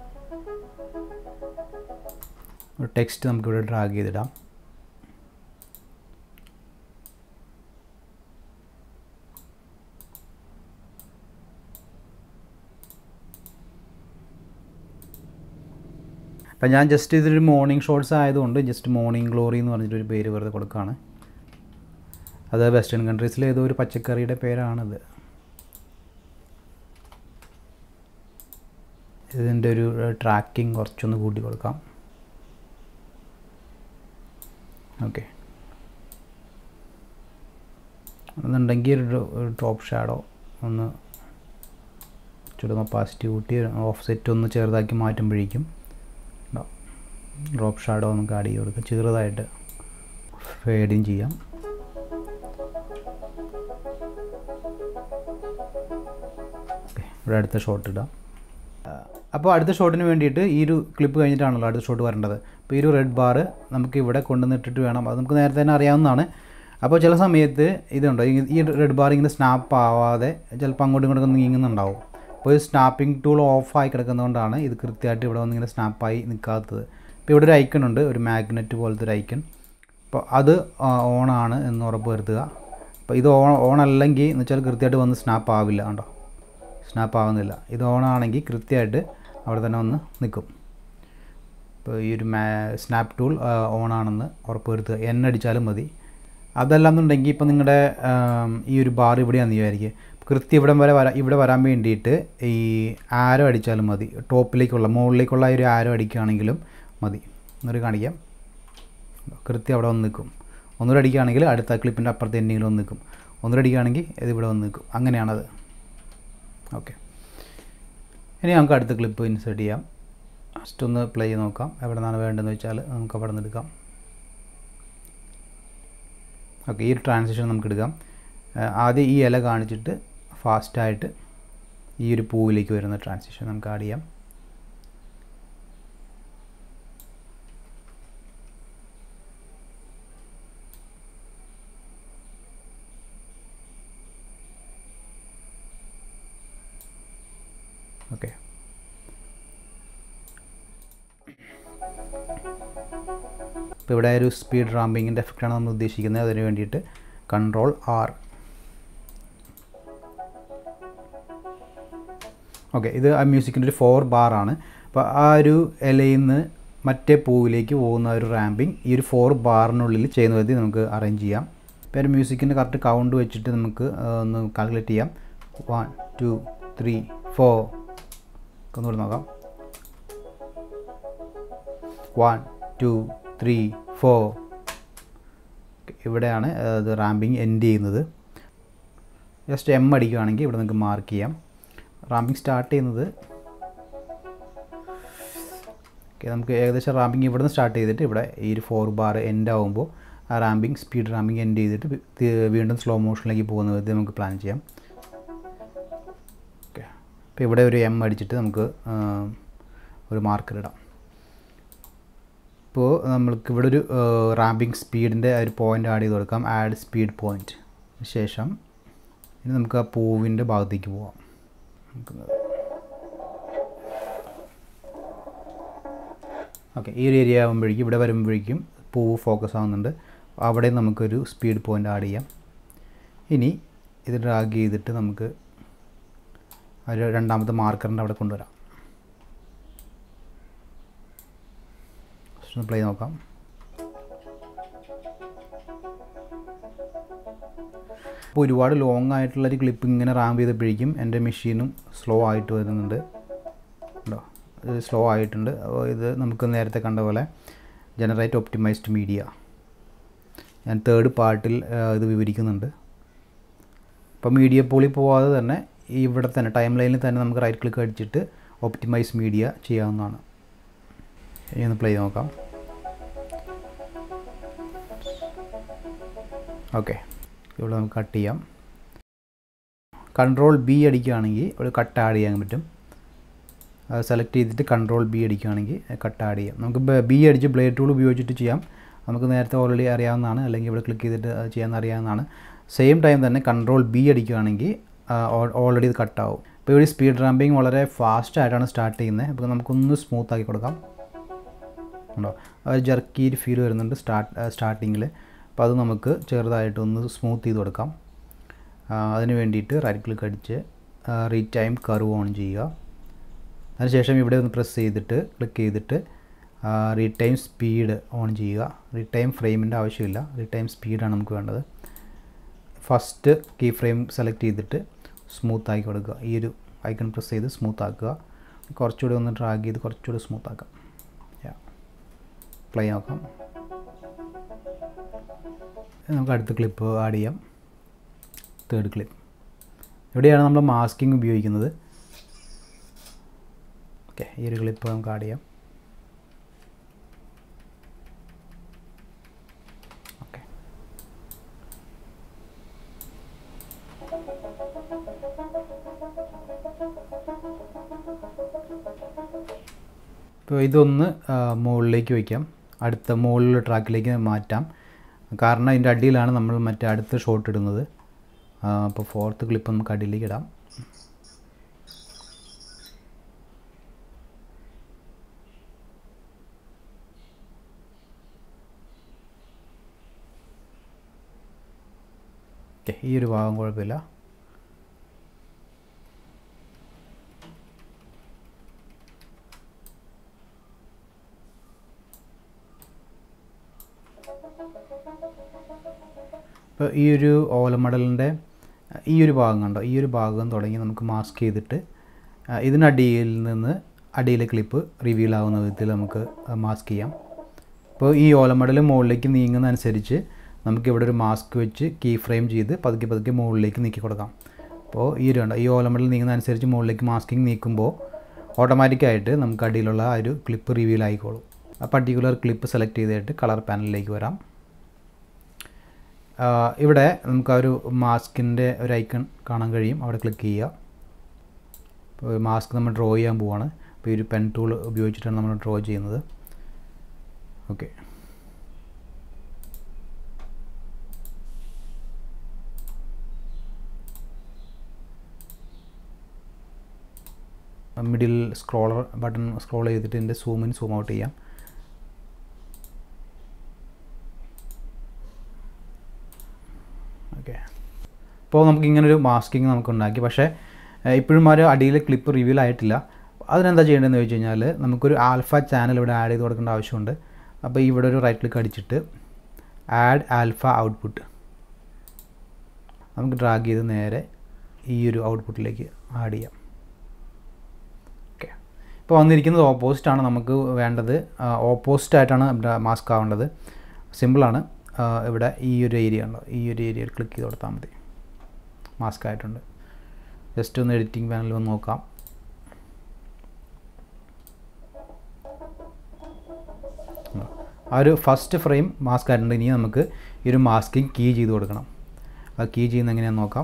ഒരു ടെക്സ്റ്റ് നമുക്കിവിടെ ഡ്രാഗ് ചെയ്തിടാം. അപ്പോൾ ഞാൻ ജസ്റ്റ് ഇതൊരു മോർണിംഗ് ഷോട്ട്സ് ആയതുകൊണ്ട് ജസ്റ്റ് മോർണിംഗ് ഗ്ലോറി എന്ന് പറഞ്ഞിട്ടൊരു പേര് വെറുതെ കൊടുക്കുകയാണ്. അത് വെസ്റ്റേൺ കൺട്രീസിൽ ഏതോ ഒരു പച്ചക്കറിയുടെ പേരാണിത്. ഇതിൻ്റെ ഒരു ട്രാക്കിംഗ് കുറച്ചൊന്ന് കൂട്ടി കൊടുക്കാം. ഓക്കെ, എന്നുണ്ടെങ്കിൽ ഒരു ടോപ്പ് ഷാഡോ ഒന്ന് ചുടുന്ന ഒപ്പാസിറ്റി കൂട്ടി ഓഫ് സെറ്റ് ഒന്ന് ചെറുതാക്കി മാറ്റുമ്പോഴേക്കും ഡ്രോപ്പ് ഷാഡോ നമുക്ക് ആഡ് ചെയ്ത് കൊടുക്കാം. ചെറുതായിട്ട് ഫേഡിങ് ചെയ്യാം. ഓക്കെ, ഇവിടെ അടുത്ത ഷോട്ട് ഇടാം. അപ്പോൾ അടുത്ത ഷോട്ടിന് വേണ്ടിയിട്ട് ഈ ഒരു ക്ലിപ്പ് കഴിഞ്ഞിട്ടാണല്ലോ അടുത്ത ഷോട്ട് വരേണ്ടത്. അപ്പോൾ ഈ ഒരു റെഡ് ബാർ നമുക്ക് ഇവിടെ കൊണ്ടുവന്നിട്ടിട്ട് വേണം. അത് നമുക്ക് നേരത്തെ തന്നെ അറിയാവുന്നതാണ്. അപ്പോൾ ചില സമയത്ത് ഇതുണ്ടോ, ഈ റെഡ് ബാർ ഇങ്ങനെ സ്നാപ്പ് ആവാതെ ചിലപ്പോൾ അങ്ങോട്ടും ഇങ്ങോട്ടൊക്കെ നീങ്ങുന്നുണ്ടാവും. അപ്പോൾ ഈ സ്നാപ്പിംഗ് ടൂൾ ഓഫായി കിടക്കുന്നതുകൊണ്ടാണ് ഇത് കൃത്യമായിട്ട് ഇവിടെ വന്നിങ്ങനെ സ്നാപ്പായി നിൽക്കാത്തത്. ഇപ്പോൾ ഇവിടെ ഒരു ഐക്കൺ ഉണ്ട്, ഒരു മാഗ്നറ്റ് പോലത്തെ ഒരു ഐക്കൺ. അപ്പോൾ അത് ഓണാണ് എന്ന് ഉറപ്പ് വരുത്തുക. അപ്പോൾ ഇത് ഓൺ അല്ലെങ്കിൽ എന്ന് വെച്ചാൽ കൃത്യമായിട്ട് വന്ന് സ്നാപ്പ് ആവില്ല. കണ്ടോ, സ്നാപ്പ് ആവുന്നില്ല. ഇത് ഓണാണെങ്കിൽ കൃത്യമായിട്ട് അവിടെ തന്നെ വന്ന് നിൽക്കും. ഇപ്പോൾ ഈ ഒരു സ്നാപ്പ് ടൂൾ ഓണാണെന്ന് ഉറപ്പ് വരുത്തുക. അടിച്ചാലും മതി. അതല്ലാന്നുണ്ടെങ്കിൽ ഇപ്പോൾ നിങ്ങളുടെ ഈ ഒരു ബാർ ഇവിടെയാണെന്ന് വിചാരിക്കുക, കൃത്യം ഇവിടെ വരാൻ വേണ്ടിയിട്ട് ഈ ആരോ അടിച്ചാലും മതി. ടോപ്പിലേക്കുള്ള മുകളിലേക്കുള്ള ഒരു ആരോ അടിക്കുകയാണെങ്കിലും മതി. എന്നൊരു കാണിക്കാം. കൃത്യം അവിടെ വന്ന് നിൽക്കും. ഒന്നുകൂടെ അടിക്കുകയാണെങ്കിൽ അടുത്ത ക്ലിപ്പിൻ്റെ അപ്പുറത്തെ എന്തെങ്കിലും വന്ന് നിൽക്കും. ഒന്നുകൂടെ അടിക്കുകയാണെങ്കിൽ ഇത് ഇവിടെ വന്ന് നിൽക്കും. അങ്ങനെയാണത്. ഓക്കെ, ഇനി നമുക്ക് അടുത്ത ക്ലിപ്പ് ഇൻസേർട്ട് ചെയ്യാം. ജസ്റ്റ് ഒന്ന് പ്ലേ ചെയ്ത് നോക്കാം. എവിടെ നിന്നാണ് വേണ്ടതെന്ന് വെച്ചാൽ നമുക്ക് അവിടെ നിന്ന് എടുക്കാം. ഓക്കെ, ഈ ഒരു ട്രാൻസിഷൻ നമുക്ക് എടുക്കാം. ആദ്യം ഈ ഇല കാണിച്ചിട്ട് ഫാസ്റ്റായിട്ട് ഈ ഒരു പൂവിലേക്ക് വരുന്ന ട്രാൻസിഷൻ നമുക്ക് ആഡ് ചെയ്യാം. ഓക്കെ, ഇപ്പോൾ ഇവിടെ ഒരു സ്പീഡ് റാമ്പിങ്ങിൻ്റെ എഫക്റ്റാണ് നമ്മൾ ഉദ്ദേശിക്കുന്നത്. അതിന് വേണ്ടിയിട്ട് Ctrl+R. ഓക്കെ, ഇത് ആ മ്യൂസിക്കിൻ്റെ ഒരു 4 ബാറാണ്. അപ്പോൾ ആ ഒരു ഇലയിൽ നിന്ന് മറ്റേ പൂവിലേക്ക് പോകുന്ന ഒരു റാമ്പിങ് ഈ ഒരു 4 ബാറിനുള്ളിൽ ചെയ്യുന്ന വിധത്തിൽ നമുക്ക് അറേഞ്ച് ചെയ്യാം. ഇപ്പോൾ ഒരു മ്യൂസിക്കിൻ്റെ കറക്റ്റ് കൗണ്ട് വെച്ചിട്ട് നമുക്ക് ഒന്ന് കാൽക്കുലേറ്റ് ചെയ്യാം. 1 2 3 4 ഒന്നുകൂടി നോക്കാം. 1 2 3 4. ഇവിടെയാണ് അത് റാമ്പിങ് എൻഡ് ചെയ്യുന്നത്. ജസ്റ്റ് എം അടിക്കുകയാണെങ്കിൽ ഇവിടെ നമുക്ക് മാർക്ക് ചെയ്യാം. റാമ്പിങ് സ്റ്റാർട്ട് ചെയ്യുന്നത് നമുക്ക് ഏകദേശം റാമ്പിങ് ഇവിടെ നിന്ന് സ്റ്റാർട്ട് ചെയ്തിട്ട് ഇവിടെ ഈ ഒരു 4 ബാർ എൻഡ് ആകുമ്പോൾ ആ റാമ്പിങ് സ്പീഡ് റാമ്പിങ് എൻഡ് ചെയ്തിട്ട് വീണ്ടും സ്ലോ മോഷനിലേക്ക് പോകുന്ന വിധത്തിൽ നമുക്ക് പ്ലാൻ ചെയ്യാം. ഓക്കെ, അപ്പോൾ ഇവിടെ ഒരു എം അടിച്ചിട്ട് നമുക്ക് ഒരു മാർക്കർ ഇടാം. ഇപ്പോൾ നമ്മൾക്ക് ഇവിടെ ഒരു റാമ്പിങ് സ്പീഡിൻ്റെ ഒരു പോയിൻ്റ് ആഡ് ചെയ്ത് കൊടുക്കാം. Add speed point. ശേഷം ഇനി നമുക്ക് ആ പൂവിൻ്റെ ഭാഗത്തേക്ക് പോവാം. ഓക്കെ, ഈ ഒരു ഏരിയ ആകുമ്പോഴേക്കും ഇവിടെ വരുമ്പോഴേക്കും പൂവ് ഫോക്കസ് ആവുന്നുണ്ട്. അവിടെ നമുക്കൊരു സ്പീഡ് പോയിൻ്റ് ആഡ് ചെയ്യാം. ഇനി ഇത് ഡ്രാഗ് ചെയ്തിട്ട് നമുക്ക് ഒരു രണ്ടാമത്തെ മാർക്കറിൻ്റെ അവിടെ കൊണ്ടുവരാം. പ്ലേ നോക്കാം. അപ്പോൾ ഒരുപാട് ലോങ് ആയിട്ടുള്ളൊരു ക്ലിപ്പ് ഇങ്ങനെ റാമ്പ് ചെയ്തപ്പോഴേക്കും എൻ്റെ മെഷീനും സ്ലോ ആയിട്ട് വരുന്നുണ്ട്. ഉണ്ടോ, ഇത് സ്ലോ ആയിട്ടുണ്ട്. അപ്പോൾ ഇത് നമുക്ക് നേരത്തെ കണ്ട പോലെ ജനറേറ്റ് ഒപ്റ്റിമൈസ്ഡ് മീഡിയ ഞാൻ തേർഡ് പാർട്ടിൽ ഇത് വിവരിക്കുന്നുണ്ട്. അപ്പോൾ മീഡിയ പോളി പോവാതെ തന്നെ ഇവിടെ തന്നെ ടൈം ലൈനിൽ തന്നെ നമുക്ക് റൈറ്റ് ക്ലിക്ക് അടിച്ചിട്ട് ഒപ്റ്റിമൈസ് മീഡിയ ചെയ്യാവുന്നതാണ്. ഇനി ഒന്ന് പ്ലേ നോക്കാം. ഓക്കെ, ഇവിടെ നമുക്ക് കട്ട് ചെയ്യാം. Ctrl+B അടിക്കുകയാണെങ്കിൽ ഇവിടെ കട്ട് ആഡ് ചെയ്യാൻ പറ്റും. സെലക്ട് ചെയ്തിട്ട് Ctrl+B അടിക്കുകയാണെങ്കിൽ കട്ട് ആഡ് ചെയ്യാം. നമുക്ക് B അടിച്ച് ബ്ലേഡ് ടൂൾ ഉപയോഗിച്ചിട്ട് ചെയ്യാം. നമുക്ക് നേരത്തെ ഓൾറെഡി അറിയാവുന്നതാണ്. അല്ലെങ്കിൽ ഇവിടെ ക്ലിക്ക് ചെയ്തിട്ട് ചെയ്യാൻ അറിയാവുന്നതാണ്. സെയിം ടൈം തന്നെ Ctrl+B അടിക്കുകയാണെങ്കിൽ ഓൾറെഡി ഇത് കട്ടാവും. ഇപ്പോൾ ഇവിടെ സ്പീഡ് റാമ്പിങ് വളരെ ഫാസ്റ്റ് ആയിട്ടാണ് സ്റ്റാർട്ട് ചെയ്യുന്നത്. അപ്പോൾ നമുക്കൊന്ന് സ്മൂത്ത് ആക്കി കൊടുക്കാം. ഉണ്ടോ, ജർക്കി ഫീൽ വരുന്നുണ്ട് സ്റ്റാർട്ടിങ്ങിൽ. അപ്പോൾ അത് നമുക്ക് ചെറുതായിട്ടൊന്ന് സ്മൂത്ത് ചെയ്ത് കൊടുക്കാം. അതിന് വേണ്ടിയിട്ട് റൈറ്റ് ക്ലിക്ക് അടിച്ച് റീടൈം കർവ് ഓൺ ചെയ്യുക. അതിനുശേഷം ഇവിടെ ഒന്ന് പ്രസ് ചെയ്തിട്ട് ക്ലിക്ക് ചെയ്തിട്ട് റീടൈം സ്പീഡ് ഓൺ ചെയ്യുക. റീടൈം ഫ്രെയിമിൻ്റെ ആവശ്യമില്ല, റീടൈം സ്പീഡാണ് നമുക്ക് വേണ്ടത്. ഫസ്റ്റ് കീ ഫ്രെയിം സെലക്ട് ചെയ്തിട്ട് സ്മൂത്ത് ആക്കി കൊടുക്കുക. ഈ ഒരു ഐക്കൺ പ്രസ് ചെയ്ത് സ്മൂത്ത് ആക്കുക. കുറച്ചുകൂടി ഒന്ന് ഡ്രാഗ് ചെയ്ത് കുറച്ചുകൂടി സ്മൂത്ത് ആക്കാം. പ്ലേ ആക്കാം. നമുക്ക് അടുത്ത ക്ലിപ്പ് ആഡ് ചെയ്യാം. Third clip. ഇവിടെയാണ് നമ്മൾ മാസ്കിങ് ഉപയോഗിക്കുന്നത്. ഓക്കെ, ഈ ഒരു ക്ലിപ്പ് നമുക്ക് ആഡ് ചെയ്യാം. ഓക്കെ, ഇപ്പോൾ ഇതൊന്ന് മുകളിലേക്ക് വയ്ക്കാം. അടുത്ത മുകളിലുള്ള ട്രാക്കിലേക്ക് മാറ്റാം. കാരണം ഇതിൻ്റെ അടിയിലാണ് നമ്മൾ മറ്റേ അടുത്ത ഷോട്ട് ഇടുന്നത്. അപ്പോൾ ഫോർത്ത് ക്ലിപ്പ് നമുക്ക് അടിയിലേക്ക് ഇടാം. ഓക്കെ, ഈ ഒരു ഭാഗം കുഴപ്പമില്ല. ഇപ്പോൾ ഈ ഒരു ഓലമടലിൻ്റെ ഈ ഒരു ഭാഗം കണ്ടോ, ഈ ഒരു ഭാഗം തുടങ്ങി നമുക്ക് മാസ്ക് ചെയ്തിട്ട് ഇതിനടിയിൽ നിന്ന് അടിയിലെ ക്ലിപ്പ് റിവീൽ ആവുന്ന വിധത്തിൽ നമുക്ക് മാസ്ക് ചെയ്യാം. ഇപ്പോൾ ഈ ഓലമടൽ മുകളിലേക്ക് നീങ്ങുന്നതനുസരിച്ച് നമുക്കിവിടെ ഒരു മാസ്ക് വെച്ച് കീ ഫ്രെയിം ചെയ്ത് പതുക്കെ പതുക്കെ മുകളിലേക്ക് നീക്കി കൊടുക്കാം. അപ്പോൾ ഈ ഒരു കണ്ടോ, ഈ ഓലമടൽ നീങ്ങുന്നതനുസരിച്ച് മുകളിലേക്ക് മാസ്കിങ് നീക്കുമ്പോൾ ഓട്ടോമാറ്റിക്കായിട്ട് നമുക്ക് അടിയിലുള്ള ആ ഒരു ക്ലിപ്പ് റിവീൽ ആയിക്കോളും. ആ പർട്ടിക്കുലർ ക്ലിപ്പ് സെലക്ട് ചെയ്തിട്ട് കളർ പാനലിലേക്ക് വരാം. ഇവിടെ നമുക്ക് ആ ഒരു മാസ്കിൻ്റെ ഒരു ഐക്കൺ കാണാൻ കഴിയും. അവിടെ ക്ലിക്ക് ചെയ്യുക. അപ്പോൾ മാസ്ക് നമ്മൾ ഡ്രോ ചെയ്യാൻ പോവാണ്. അപ്പോൾ ഈ ഒരു പെൻ ടൂൾ ഉപയോഗിച്ചിട്ടാണ് നമ്മൾ ഡ്രോ ചെയ്യുന്നത്. Okay, middle scroller button scroll ചെയ്തിട്ട് ഇതിൻ്റെ സൂം ഇൻ സൂം ഔട്ട് ചെയ്യാം. ഓക്കെ, അപ്പോൾ നമുക്ക് ഇങ്ങനൊരു മാസ്കിങ് നമുക്ക് ഉണ്ടാക്കി. പക്ഷേ ഇപ്പോഴും ഒരു അടിയിൽ ക്ലിപ്പ് റിവീൽ ആയിട്ടില്ല. അതിനെന്താ ചെയ്യേണ്ടതെന്ന് ചോദിച്ചു കഴിഞ്ഞാൽ നമുക്കൊരു ആൽഫ ചാനൽ ഇവിടെ ആഡ് ചെയ്ത് കൊടുക്കേണ്ട ആവശ്യമുണ്ട്. അപ്പോൾ ഇവിടെ ഒരു റൈറ്റ് ക്ലിക്ക് അടിച്ചിട്ട് ആഡ് ആൽഫ ഔട്ട്പുട്ട് നമുക്ക് ഡ്രാഗ് ചെയ്ത് നേരെ ഈ ഒരു ഔട്ട്പുട്ടിലേക്ക് ആഡ് ചെയ്യാം. ഓക്കെ, ഇപ്പോൾ വന്നിരിക്കുന്നത് ഓപ്പോസിറ്റാണ് നമുക്ക് വേണ്ടത്. ഓപ്പോസിറ്റായിട്ടാണ് ഇവിടെ മാസ്ക് ആവേണ്ടത്. സിമ്പിളാണ്. ഇവിടെ ഈ ഒരു ഏരിയ ഉണ്ടോ, ഈ ഒരു ഏരിയയിൽ ക്ലിക്ക് ചെയ്ത് കൊടുത്താൽ മതി. മാസ്ക് ആയിട്ടുണ്ട്. ജസ്റ്റ് ഒന്ന് എഡിറ്റിംഗ് പാനലിൽ ഒന്ന് നോക്കാം. ആ ഒരു ഫസ്റ്റ് ഫ്രെയിം മാസ്ക് ആയിട്ടുണ്ട്. ഇനി നമുക്ക് ഈ ഒരു മാസ്കിങ് കീ ചെയ്ത് കൊടുക്കണം. ആ കീ ചെയ്യുന്നത് എങ്ങനെയാണെന്ന് നോക്കാം.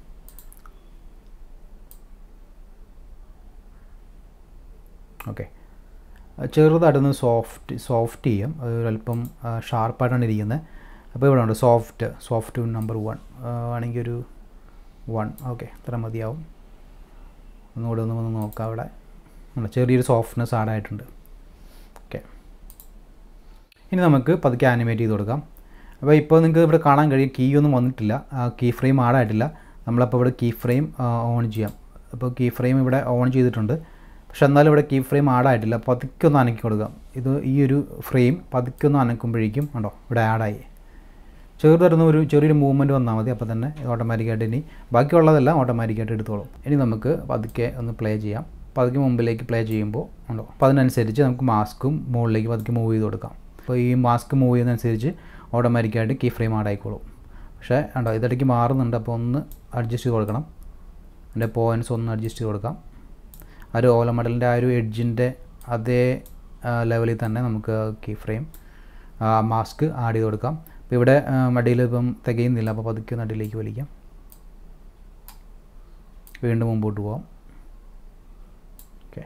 ഓക്കെ, ചെറുതായിട്ടൊന്ന് സോഫ്റ്റ് ചെയ്യാം. അതൊരല്പം ഷാർപ്പായിട്ടാണ് ഇരിക്കുന്നത്. അപ്പോൾ ഇവിടെ ഉണ്ട് സോഫ്റ്റ് നമ്പർ 1 ആണെങ്കിൽ ഒരു 1. ഓക്കെ, ഇത്ര മതിയാവും. ഒന്നുകൂടെ ഒന്ന് നോക്കാം. അവിടെ ചെറിയൊരു സോഫ്റ്റ്നെസ് ആഡായിട്ടുണ്ട്. ഓക്കെ, ഇനി നമുക്ക് പതുക്കെ ആനിമേറ്റ് ചെയ്ത് കൊടുക്കാം. അപ്പോൾ ഇപ്പോൾ നിങ്ങൾക്ക് ഇവിടെ കാണാൻ കഴിയും കീ ഒന്നും വന്നിട്ടില്ല, കീ ഫ്രെയിം ആഡായിട്ടില്ല. നമ്മളപ്പോൾ ഇവിടെ കീ ഫ്രെയിം ഓൺ ചെയ്യാം. അപ്പോൾ കീ ഫ്രെയിം ഇവിടെ ഓൺ ചെയ്തിട്ടുണ്ട്. പക്ഷെ എന്നാലും ഇവിടെ കീ ഫ്രെയിം ആഡായിട്ടില്ല. പതുക്കെ ഒന്ന് അനക്കി കൊടുക്കാം. ഇത് ഈ ഒരു ഫ്രെയിം പതുക്കെ ഒന്ന് അനക്കുമ്പോഴേക്കും ഉണ്ടോ ഇവിടെ ആഡായി. ചെറിയൊരു മൂവ്മെൻറ്റ് വന്നാൽ മതി. അപ്പോൾ തന്നെ ഓട്ടോമാറ്റിക്കായിട്ട് ഇനി ബാക്കിയുള്ളതെല്ലാം ഓട്ടോമാറ്റിക്കായിട്ട് എടുത്തോളും. ഇനി നമുക്ക് പതുക്കെ ഒന്ന് പ്ലേ ചെയ്യാം. പതുക്കെ മുമ്പിലേക്ക് പ്ലേ ചെയ്യുമ്പോൾ ഉണ്ടോ, അപ്പോൾ അതിനനുസരിച്ച് നമുക്ക് മാസ്കും മുകളിലേക്ക് പതുക്കെ മൂവ് ചെയ്ത് കൊടുക്കാം. അപ്പോൾ ഈ മാസ്ക് മൂവ് ചെയ്യുന്നതനുസരിച്ച് ഓട്ടോമാറ്റിക്കായിട്ട് കീ ഫ്രെയിം ആഡായിക്കോളും. പക്ഷേ ഉണ്ടോ ഇതിടയ്ക്ക് മാറുന്നുണ്ട്. അപ്പോൾ ഒന്ന് അഡ്ജസ്റ്റ് ചെയ്ത് കൊടുക്കണം. അതിൻ്റെ പോയിൻറ്റ്സ് ഒന്ന് അഡ്ജസ്റ്റ് ചെയ്ത് കൊടുക്കാം. ആ ഒരു ഓലമടലിൻ്റെ ആ ഒരു എഡ്ജിൻ്റെ അതേ ലെവലിൽ തന്നെ നമുക്ക് കീ ഫ്രെയിം മാസ്ക് ആഡ് ചെയ്ത് കൊടുക്കാം. അപ്പോൾ ഇവിടെ മടിയിൽ ഇപ്പം തികയുന്നില്ല. അപ്പോൾ പതുക്കെ നടിയിലേക്ക് വലിക്കാം. വീണ്ടും മുമ്പോട്ട് പോകാം. ഓക്കെ,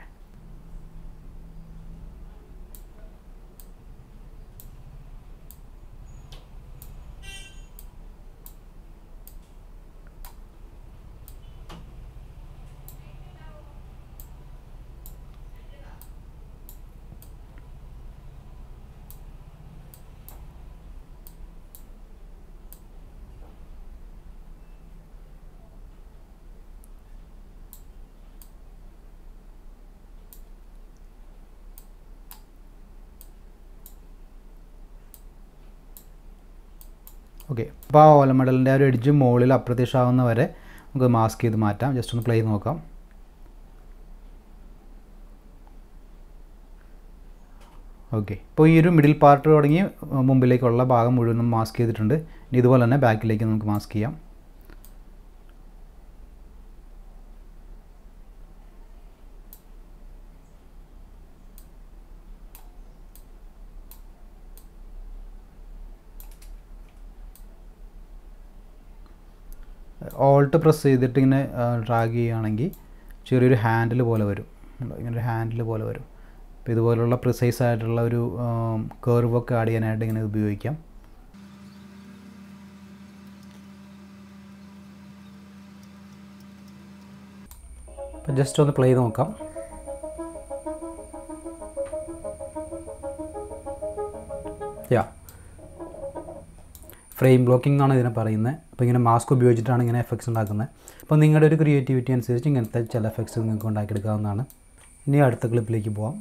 ഓക്കെ, അപ്പോൾ ആ ഓലമടലിൻ്റെ ആ ഒരു എഡ്ജ് മുകളിൽ അപ്രത്യക്ഷമാകുന്ന വരെ നമുക്ക് മാസ്ക് ചെയ്ത് മാറ്റാം. ജസ്റ്റ് ഒന്ന് പ്ലേ ചെയ്ത് നോക്കാം. ഓക്കെ, ഇപ്പോൾ ഈ ഒരു മിഡിൽ പാർട്ട് തുടങ്ങി മുമ്പിലേക്കുള്ള ഭാഗം മുഴുവനും മാസ്ക് ചെയ്തിട്ടുണ്ട്. ഇനി ഇതുപോലെ തന്നെ ബാക്കിലേക്ക് നമുക്ക് മാസ്ക് ചെയ്യാം. ഓൾട്ട് പ്രസ് ചെയ്തിട്ട് ഇങ്ങനെ ഡ്രാഗ് ചെയ്യുകയാണെങ്കിൽ ചെറിയൊരു ഹാൻഡിൽ പോലെ വരും. ഇങ്ങനൊരു ഹാൻഡിൽ പോലെ വരും. അപ്പോൾ ഇതുപോലുള്ള പ്രിസൈസ് ആയിട്ടുള്ള ഒരു കർവൊക്കെ ആഡ് ചെയ്യാനായിട്ട് ഇങ്ങനെ ഉപയോഗിക്കാം. അപ്പോൾ ജസ്റ്റ് ഒന്ന് പ്ലേ ചെയ്ത് നോക്കാം. ഫ്രെയിം ബ്ലോക്കിംഗ് ആണ് ഇതിനെ പറയുന്നത്. അപ്പോൾ ഇങ്ങനെ മാസ്ക് ഉപയോഗിച്ചിട്ടാണ് ഇങ്ങനെ എഫക്ട്സ് ഉണ്ടാക്കുന്നത്. അപ്പോൾ നിങ്ങളുടെ ഒരു ക്രിയേറ്റിവിറ്റി അനുസരിച്ച് ഇങ്ങനത്തെ ചില എഫക്ട്സ് നിങ്ങൾക്ക് ഉണ്ടാക്കിയെടുക്കാവുന്നതാണ്. ഇനി അടുത്ത ക്ലിപ്പിലേക്ക് പോവാം.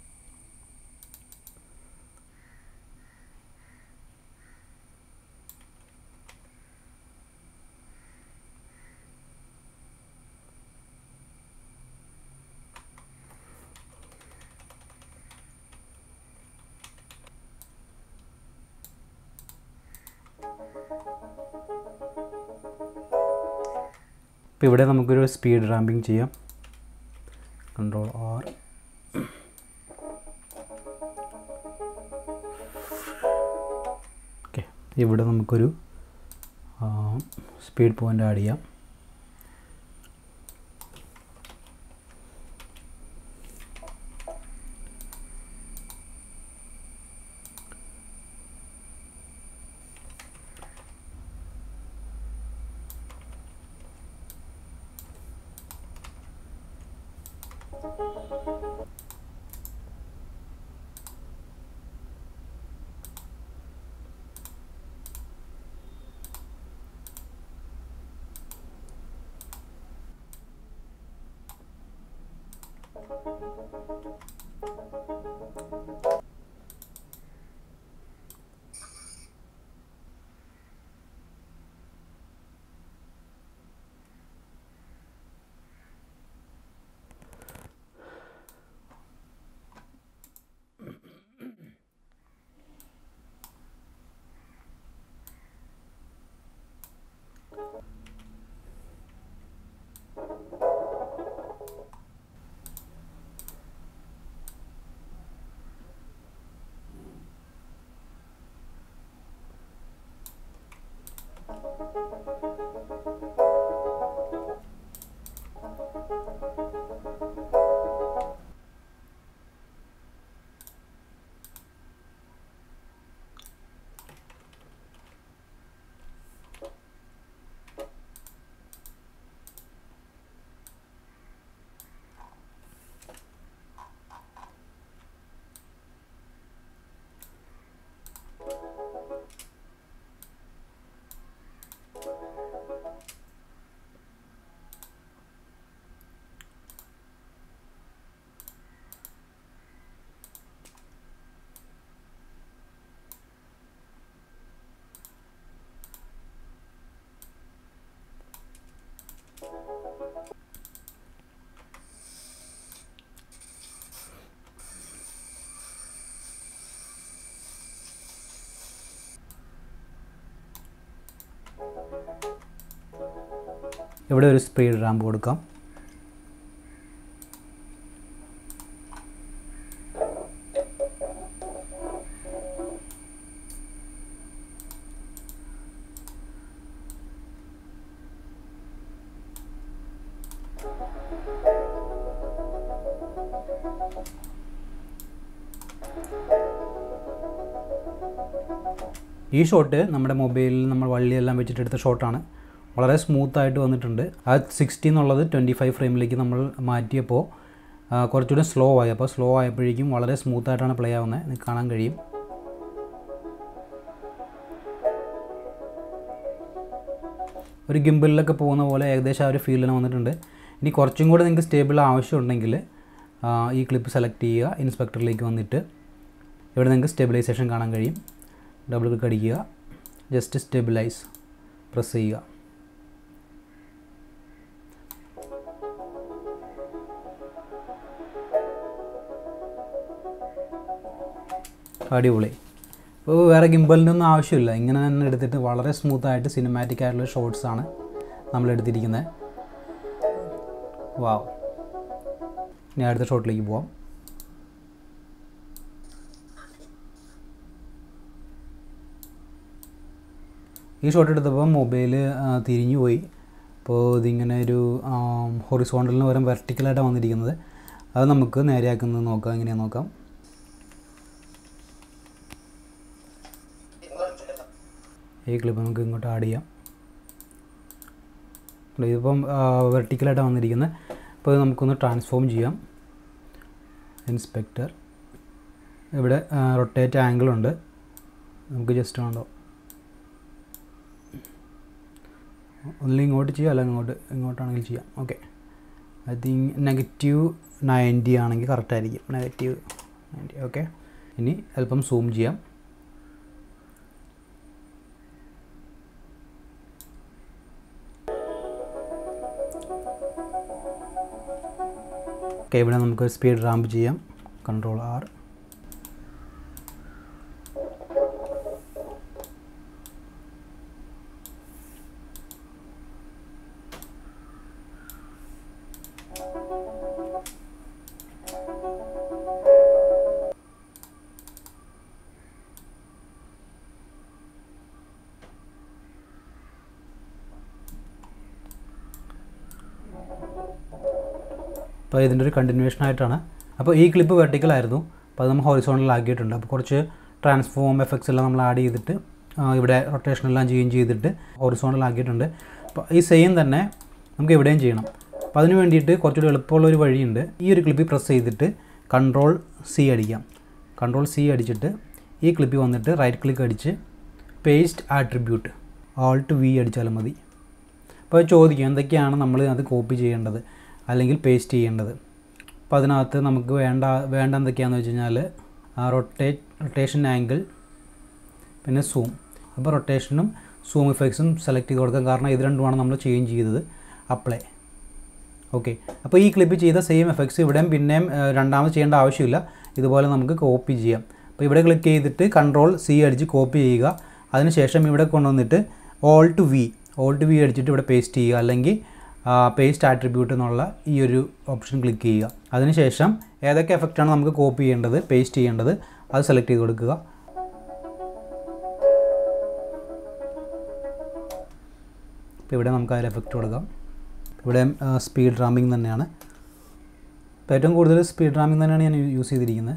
ഇപ്പോൾ ഇവിടെ നമുക്കൊരു സ്പീഡ് റാമ്പിങ് ചെയ്യാം. Ctrl+R. ഓക്കെ, ഇവിടെ നമുക്കൊരു സ്പീഡ് പോയിൻ്റ് ആഡ് ചെയ്യാം. ഇവിടെ ഒരു സ്പീഡ് റാമ്പ് കൊടുക്കാം. ഈ ഷോട്ട് നമ്മുടെ മൊബൈലിൽ നമ്മൾ വള്ളിയെല്ലാം വെച്ചിട്ട് എടുത്ത ഷോട്ടാണ്. വളരെ സ്മൂത്തായിട്ട് വന്നിട്ടുണ്ട്. ആ 60 എന്നുള്ളത് 25 ഫ്രെയിമിലേക്ക് നമ്മൾ മാറ്റിയപ്പോൾ കുറച്ചുകൂടി സ്ലോ ആയി. അപ്പോൾ സ്ലോ ആയപ്പോഴേക്കും വളരെ സ്മൂത്തായിട്ടാണ് പ്ലേ ആവുന്നത്. നിങ്ങൾക്ക് കാണാൻ കഴിയും. ഒരു ഗിംബലിലൊക്കെ പോകുന്ന പോലെ ഏകദേശം ആ ഒരു ഫീലിന് വന്നിട്ടുണ്ട്. ഇനി കുറച്ചും കൂടി നിങ്ങൾക്ക് സ്റ്റേബിൾ ആവശ്യമുണ്ടെങ്കിൽ ഈ ക്ലിപ്പ് സെലക്ട് ചെയ്യുക. ഇൻസ്പെക്ടറിലേക്ക് വന്നിട്ട് ഇവിടെ നിങ്ങൾക്ക് സ്റ്റെബിലൈസേഷൻ കാണാൻ കഴിയും. ഡബിൾ ക്ലിക്ക് അടിക്കുക. ജസ്റ്റ് സ്റ്റെബിലൈസ് പ്രസ് ചെയ്യുക. അടിപൊളി. ഇപ്പോൾ വേറെ ഗിംബലിൻ്റെ ഒന്നും ആവശ്യമില്ല, ഇങ്ങനെ തന്നെ എടുത്തിട്ട് വളരെ സ്മൂത്തായിട്ട് സിനിമാറ്റിക് ആയിട്ടുള്ള ഷോട്ട്സാണ് നമ്മൾ എടുത്തിരിക്കുന്നത്. വാവ്. ഇനി അടുത്ത ഷോട്ടിലേക്ക് പോവാം. ഈ ഷോട്ട് എടുത്തപ്പോൾ മൊബൈൽ തിരിഞ്ഞു പോയി. അപ്പോൾ ഇതിങ്ങനെ ഒരു ഹൊറിസോണ്ടലിന് പകരം വെർട്ടിക്കലായിട്ടാണ് വന്നിരിക്കുന്നത്. അത് നമുക്ക് നേരെയാക്കുന്നത് നോക്കാം, എങ്ങനെയാണെന്ന് നോക്കാം. ഈ ക്ലിപ്പ് നമുക്ക് ഇങ്ങോട്ട് ആഡ് ചെയ്യാം. ഇതിപ്പം വെർട്ടിക്കലായിട്ടാണ് വന്നിരിക്കുന്നത്. അപ്പോൾ ഇത് നമുക്കൊന്ന് ട്രാൻസ്ഫോം ചെയ്യാം. ഇൻസ്പെക്ടർ, ഇവിടെ റൊട്ടേറ്റ് ആംഗിളുണ്ട്, നമുക്ക് ജസ്റ്റ് ഉണ്ടോ ഒന്നിൽ ഇങ്ങോട്ട് ചെയ്യാം, അല്ലെങ്കിൽ ഇങ്ങോട്ടാണെങ്കിൽ ചെയ്യാം. ഓക്കെ, ഐ തിങ്ക് -90 ആണെങ്കിൽ കറക്റ്റായിരിക്കും. -90. ഓക്കെ, ഇനി അല്പം സൂം ചെയ്യാം. ഓക്കെ, ഇവിടെ നമുക്ക് സ്പീഡ് റാമ്പ് ചെയ്യാം. Ctrl+R. അപ്പോൾ ഇതിൻ്റെ ഒരു കണ്ടിന്യൂഷൻ ആയിട്ടാണ്. അപ്പോൾ ഈ ക്ലിപ്പ് വെർട്ടിക്കലായിരുന്നു, അപ്പോൾ അത് നമ്മൾ ഹൊറിസോണ്ടലാക്കിയിട്ടുണ്ട്. അപ്പോൾ കുറച്ച് ട്രാൻസ്ഫോം എഫക്ട്സ് എല്ലാം നമ്മൾ ആഡ് ചെയ്തിട്ട് ഇവിടെ റൊട്ടേഷനെല്ലാം ചേഞ്ച് ചെയ്തിട്ട് ഹൊറിസോണ്ടലാക്കിയിട്ടുണ്ട്. അപ്പോൾ ഈ സെയിം തന്നെ നമുക്ക് എവിടെയും ചെയ്യണം. അപ്പോൾ അതിന് വേണ്ടിയിട്ട് കുറച്ചുകൂടി എളുപ്പമുള്ളൊരു വഴിയുണ്ട്. ഈ ഒരു ക്ലിപ്പിൽ പ്രസ് ചെയ്തിട്ട് Ctrl+C അടിക്കാം. Ctrl+C അടിച്ചിട്ട് ഈ ക്ലിപ്പിൽ വന്നിട്ട് റൈറ്റ് ക്ലിക്ക് അടിച്ച് പേസ്റ്റ് ആട്രിബ്യൂട്ട് Alt+V അടിച്ചാലും മതി. അപ്പോൾ ചോദിക്കും എന്തൊക്കെയാണ് നമ്മൾ അത് കോപ്പി ചെയ്യേണ്ടത് അല്ലെങ്കിൽ പേസ്റ്റ് ചെയ്യേണ്ടത്. അപ്പോൾ അതിനകത്ത് നമുക്ക് വേണ്ട എന്തൊക്കെയാണെന്ന് വെച്ച് കഴിഞ്ഞാൽ റൊട്ടേഷൻ ആംഗിൾ, പിന്നെ സൂം. അപ്പോൾ റൊട്ടേഷനും സൂം ഇഫക്ട്സും സെലക്ട് ചെയ്ത് കൊടുക്കാം, കാരണം ഇത് രണ്ടുമാണ് നമ്മൾ ചേഞ്ച് ചെയ്തത്. അപ്ലൈ. ഓക്കെ, അപ്പോൾ ഈ ക്ലിപ്പ് ചെയ്ത സെയിം എഫക്ട്സ് ഇവിടെയും പിന്നെയും രണ്ടാമത് ചെയ്യേണ്ട ആവശ്യമില്ല. ഇതുപോലെ നമുക്ക് കോപ്പി ചെയ്യാം. അപ്പോൾ ഇവിടെ ക്ലിക്ക് ചെയ്തിട്ട് Ctrl+C അടിച്ച് കോപ്പി ചെയ്യുക. അതിനുശേഷം ഇവിടെ കൊണ്ടുവന്നിട്ട് Alt+V അടിച്ചിട്ട് ഇവിടെ പേസ്റ്റ് ചെയ്യുക, അല്ലെങ്കിൽ പേസ്റ്റ് ആട്രിബ്യൂട്ട് എന്നുള്ള ഈ ഒരു ഓപ്ഷൻ ക്ലിക്ക് ചെയ്യുക. അതിനുശേഷം ഏതൊക്കെ എഫക്റ്റാണ് നമുക്ക് കോപ്പി ചെയ്യേണ്ടത്, പേസ്റ്റ് ചെയ്യേണ്ടത്, അത് സെലക്ട് ചെയ്ത് കൊടുക്കുക. ഇപ്പോൾ ഇവിടെ നമുക്ക് അതിൽ എഫക്റ്റ് കൊടുക്കാം. ഇവിടെ സ്പീഡ് റാമ്പിംഗ് തന്നെയാണ്. ഇപ്പോൾ ഏറ്റവും കൂടുതൽ സ്പീഡ് റാമ്പിംഗ് തന്നെയാണ് ഞാൻ യൂസ് ചെയ്തിരിക്കുന്നത്.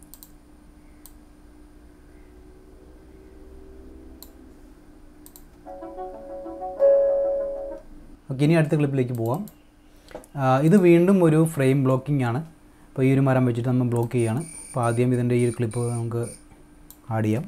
ഓക്കെ, ഇനി അടുത്ത ക്ലിപ്പിലേക്ക് പോവാം. ഇത് വീണ്ടും ഒരു ഫ്രെയിം ബ്ലോക്കിംഗ് ആണ്. അപ്പോൾ ഈ ഒരു മരം വെച്ചിട്ട് നമ്മൾ ബ്ലോക്ക് ചെയ്യുകയാണ്. അപ്പോൾ ആദ്യം ഇതിൻ്റെ ഈ ഒരു ക്ലിപ്പ് നമുക്ക് ആഡ് ചെയ്യാം.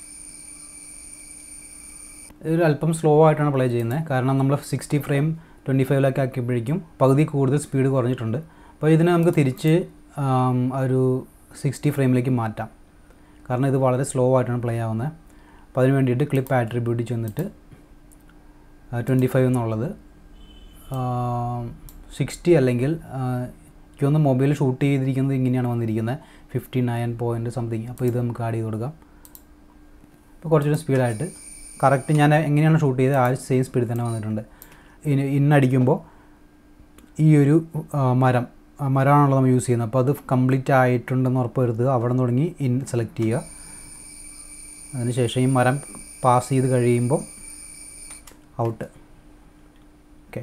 ഇതൊരു അല്പം സ്ലോ ആയിട്ടാണ് പ്ലേ ചെയ്യുന്നത്, കാരണം നമ്മൾ 60 ഫ്രെയിം 25 ആക്കിയപ്പോഴേക്കും പകുതി കൂടുതൽ സ്പീഡ് കുറഞ്ഞിട്ടുണ്ട്. അപ്പോൾ ഇതിനെ നമുക്ക് തിരിച്ച് ഒരു 60 ഫ്രെയിമിലേക്ക് മാറ്റാം, കാരണം ഇത് വളരെ സ്ലോ ആയിട്ടാണ് പ്ലേ ആവുന്നത്. അപ്പോൾ അതിന് വേണ്ടിയിട്ട് ക്ലിപ്പ് ആട്രിബ്യൂട്ട് ചെന്നിട്ട് 25 എന്നുള്ളത് 60 അല്ലെങ്കിൽ എനിക്കൊന്ന് മൊബൈൽ ഷൂട്ട് ചെയ്തിരിക്കുന്നത് ഇങ്ങനെയാണ് വന്നിരിക്കുന്നത്, 59 പോയിൻറ്റ് സംതിങ്. അപ്പോൾ ഇത് നമുക്ക് ആഡ് ചെയ്ത് കൊടുക്കാം. ഇപ്പോൾ കുറച്ചുകൂടി സ്പീഡായിട്ട് കറക്റ്റ് ഞാൻ എങ്ങനെയാണ് ഷൂട്ട് ചെയ്തത് ആ സെയിം സ്പീഡിൽ തന്നെ വന്നിട്ടുണ്ട്. ഇന്നടിക്കുമ്പോൾ ഈ ഒരു മരമാണല്ലോ നമ്മൾ യൂസ് ചെയ്യുന്നത്, അപ്പോൾ അത് കംപ്ലീറ്റ് ആയിട്ടുണ്ടെന്ന് ഉറപ്പ് വരുത്തുക. അവിടെ നിന്ന് തുടങ്ങി സെലക്ട് ചെയ്യുക. അതിനുശേഷം ഈ മരം പാസ് ചെയ്ത് കഴിയുമ്പോൾ ഔട്ട്. ഓക്കെ,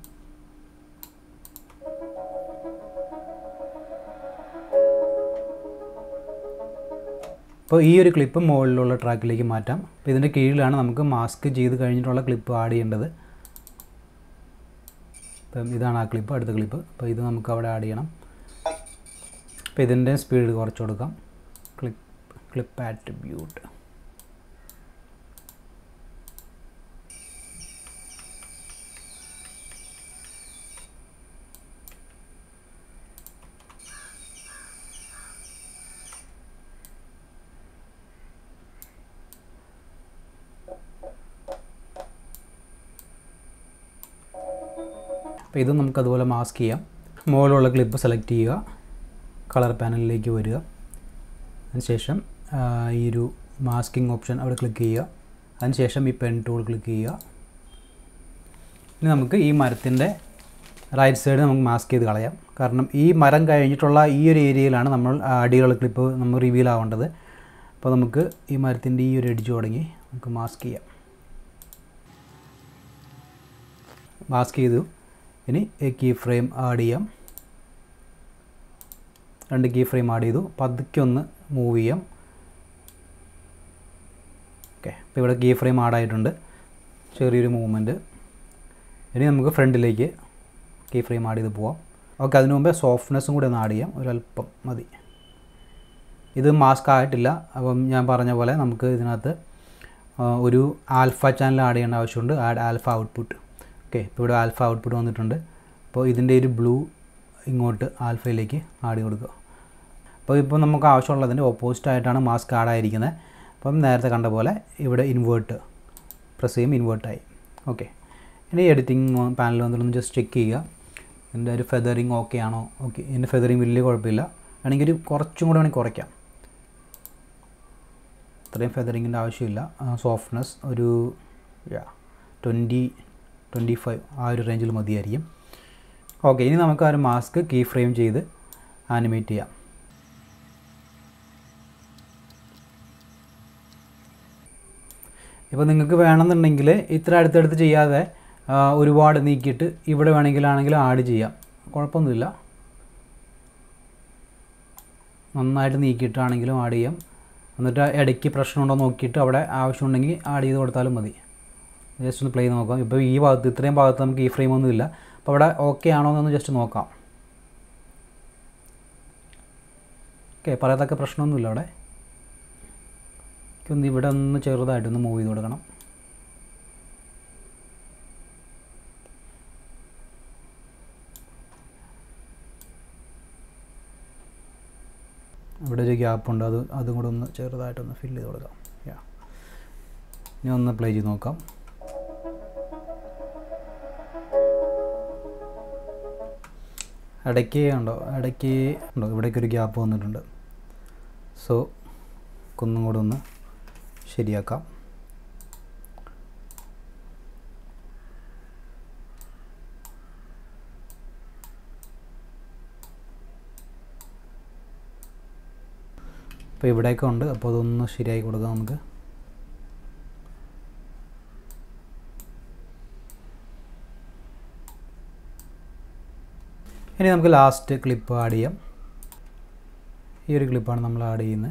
അപ്പോൾ ഈ ഒരു ക്ലിപ്പ് മുകളിലുള്ള ട്രാക്കിലേക്ക് മാറ്റാം. അപ്പോൾ ഇതിൻ്റെ കീഴിലാണ് നമുക്ക് മാസ്ക് ചെയ്ത് കഴിഞ്ഞിട്ടുള്ള ക്ലിപ്പ് ആഡ് ചെയ്യേണ്ടത്. അപ്പം ഇതാണ് ആ ക്ലിപ്പ്, അടുത്ത ക്ലിപ്പ്. അപ്പോൾ ഇത് നമുക്ക് അവിടെ ആഡ് ചെയ്യണം. അപ്പോൾ ഇതിൻ്റെ സ്പീഡ് കുറച്ച് കൊടുക്കാം. Clip attribute. അപ്പോൾ ഇത് നമുക്ക് അതുപോലെ മാസ്ക് ചെയ്യാം. മുകളിലുള്ള ക്ലിപ്പ് സെലക്ട് ചെയ്യുക, കളർ പാനലിലേക്ക് വരിക, അതിനുശേഷം ഈ ഒരു മാസ്കിംഗ് ഓപ്ഷൻ അവിടെ ക്ലിക്ക് ചെയ്യുക, അതിനുശേഷം ഈ പെൻ ടൂൾ ക്ലിക്ക് ചെയ്യുക. ഇനി നമുക്ക് ഈ മരത്തിൻ്റെ റൈറ്റ് സൈഡ് നമുക്ക് മാസ്ക് ചെയ്ത് കളയാം. കാരണം ഈ മരം കഴിഞ്ഞിട്ടുള്ള ഈ ഒരു ഏരിയയിലാണ് നമ്മൾ അടിയുള്ള ക്ലിപ്പ് നമ്മൾ റിവീൽ ആവേണ്ടത്. അപ്പോൾ നമുക്ക് ഈ മരത്തിൻ്റെ ഈ ഒരു എഡ്ജ് തുടങ്ങി നമുക്ക് മാസ്ക് ചെയ്യാം. മാസ്ക് ചെയ്തു. ഇനി കീ ഫ്രെയിം ആഡ് ചെയ്യാം. 2 കീ ഫ്രെയിം ആഡ് ചെയ്തു. പതുക്കെ ഒന്ന് മൂവ് ചെയ്യാം. ഓക്കെ, ഇപ്പോൾ ഇവിടെ കീ ഫ്രെയിം ആഡ് ആയിട്ടുണ്ട്. ചെറിയൊരു മൂവ്മെൻറ്റ്. ഇനി നമുക്ക് ഫ്രണ്ടിലേക്ക് കീ ഫ്രെയിം ആഡ് ചെയ്ത് പോവാം. ഓക്കെ, അതിനു മുമ്പേ സോഫ്റ്റ്നെസ്സും കൂടി ഒന്ന് ആഡ് ചെയ്യാം. ഒരല്പം മതി. ഇത് മാസ്ക് ആയിട്ടില്ല. അപ്പം ഞാൻ പറഞ്ഞ പോലെ നമുക്ക് ഇതിനകത്ത് ഒരു ആൽഫ ചാനൽ ആഡ് ചെയ്യേണ്ട ആവശ്യമുണ്ട്. Add alpha output. ഓക്കെ, ഇപ്പോൾ ഇവിടെ ആൽഫ ഔട്ട്പുട്ട് വന്നിട്ടുണ്ട്. അപ്പോൾ ഇതിൻ്റെ ഒരു ബ്ലൂ ഇങ്ങോട്ട് ആൽഫയിലേക്ക് ആഡ് കൊടുക്കുക. അപ്പോൾ ഇപ്പോൾ നമുക്ക് ആവശ്യമുള്ളതിൻ്റെ ഓപ്പോസിറ്റ് ആയിട്ടാണ് മാസ്ക് ആഡ് ആയിരിക്കുന്നത്. അപ്പം നേരത്തെ കണ്ട പോലെ ഇവിടെ ഇൻവേർട്ട് പ്രസ് ചെയ്യും, ഇൻവേർട്ടായി. ഓക്കെ, ഇനി എഡിറ്റിംഗ് പാനൽ വന്നിട്ടൊന്ന് ജസ്റ്റ് ചെക്ക് ചെയ്യുക. എൻ്റെ ഒരു ഫെദറിങ് ഓക്കെ ആണോ? ഓക്കെ, എൻ്റെ ഫെദറിങ് വലിയ കുഴപ്പമില്ല. വേണമെങ്കിൽ ഒരു കുറച്ചും കൂടെ വേണമെങ്കിൽ കുറയ്ക്കാം. ഇത്രയും ഫെദറിങ്ങിൻ്റെ ആവശ്യമില്ല. സോഫ്റ്റ്നെസ് ഒരു 20-25 ആ ഒരു റേഞ്ചിൽ മതിയായിരിക്കും. ഓക്കെ, ഇനി നമുക്ക് ആ ഒരു മാസ്ക് കീ ഫ്രെയിം ചെയ്ത് ആനിമേറ്റ് ചെയ്യാം. ഇപ്പോൾ നിങ്ങൾക്ക് വേണമെന്നുണ്ടെങ്കിൽ ഇത്ര അടുത്തടുത്ത് ചെയ്യാതെ ഒരുപാട് നീക്കിയിട്ട് ഇവിടെ വേണമെങ്കിലാണെങ്കിലും ആഡ് ചെയ്യാം, കുഴപ്പമൊന്നുമില്ല. നന്നായിട്ട് നീക്കിയിട്ടാണെങ്കിലും ആഡ് ചെയ്യാം. എന്നിട്ട് ഇടയ്ക്ക് പ്രശ്നമുണ്ടോ നോക്കിയിട്ട് അവിടെ ആവശ്യമുണ്ടെങ്കിൽ ആഡ് ചെയ്ത് കൊടുത്താലും മതി. ജസ്റ്റ് ഒന്ന് പ്ലേ ചെയ്ത് നോക്കാം. ഇപ്പോൾ ഈ ഭാഗത്ത് ഇത്രയും ഭാഗത്ത് നമുക്ക് ഈ ഫ്രെയിമൊന്നുമില്ല. അപ്പോൾ അവിടെ ഓക്കെ ആണോ എന്നൊന്ന് ജസ്റ്റ് നോക്കാം. ഓക്കെ, പറയത്തക്ക പ്രശ്നമൊന്നുമില്ല അവിടെ. ഒന്ന് ഇവിടെ ഒന്ന് ചെറുതായിട്ടൊന്ന് മൂവ് ചെയ്ത് കൊടുക്കണം. ഇവിടെ ഒരു ഗ്യാപ്പുണ്ട്, അതും കൂടെ ഒന്ന് ചെറുതായിട്ടൊന്ന് ഫില്ല് ചെയ്ത് കൊടുക്കാം. ഇനി ഒന്ന് പ്ലേ ചെയ്ത് നോക്കാം. ഇടയ്ക്ക് ഉണ്ടോ ഇവിടേക്കൊരു ഗ്യാപ്പ് വന്നിട്ടുണ്ട്. സോ ഒന്നും കൂടെ ഒന്ന് ശരിയാക്കാം. ഇപ്പോൾ ഇവിടെയൊക്കെ ഉണ്ട്. അപ്പോൾ അതൊന്ന് ശരിയാക്കി കൊടുക്കാം നമുക്ക്. ഇനി നമുക്ക് ലാസ്റ്റ് ക്ലിപ്പ് ആഡ് ചെയ്യാം. ഈ ഒരു ക്ലിപ്പാണ് നമ്മൾ ആഡ് ചെയ്യുന്നത്.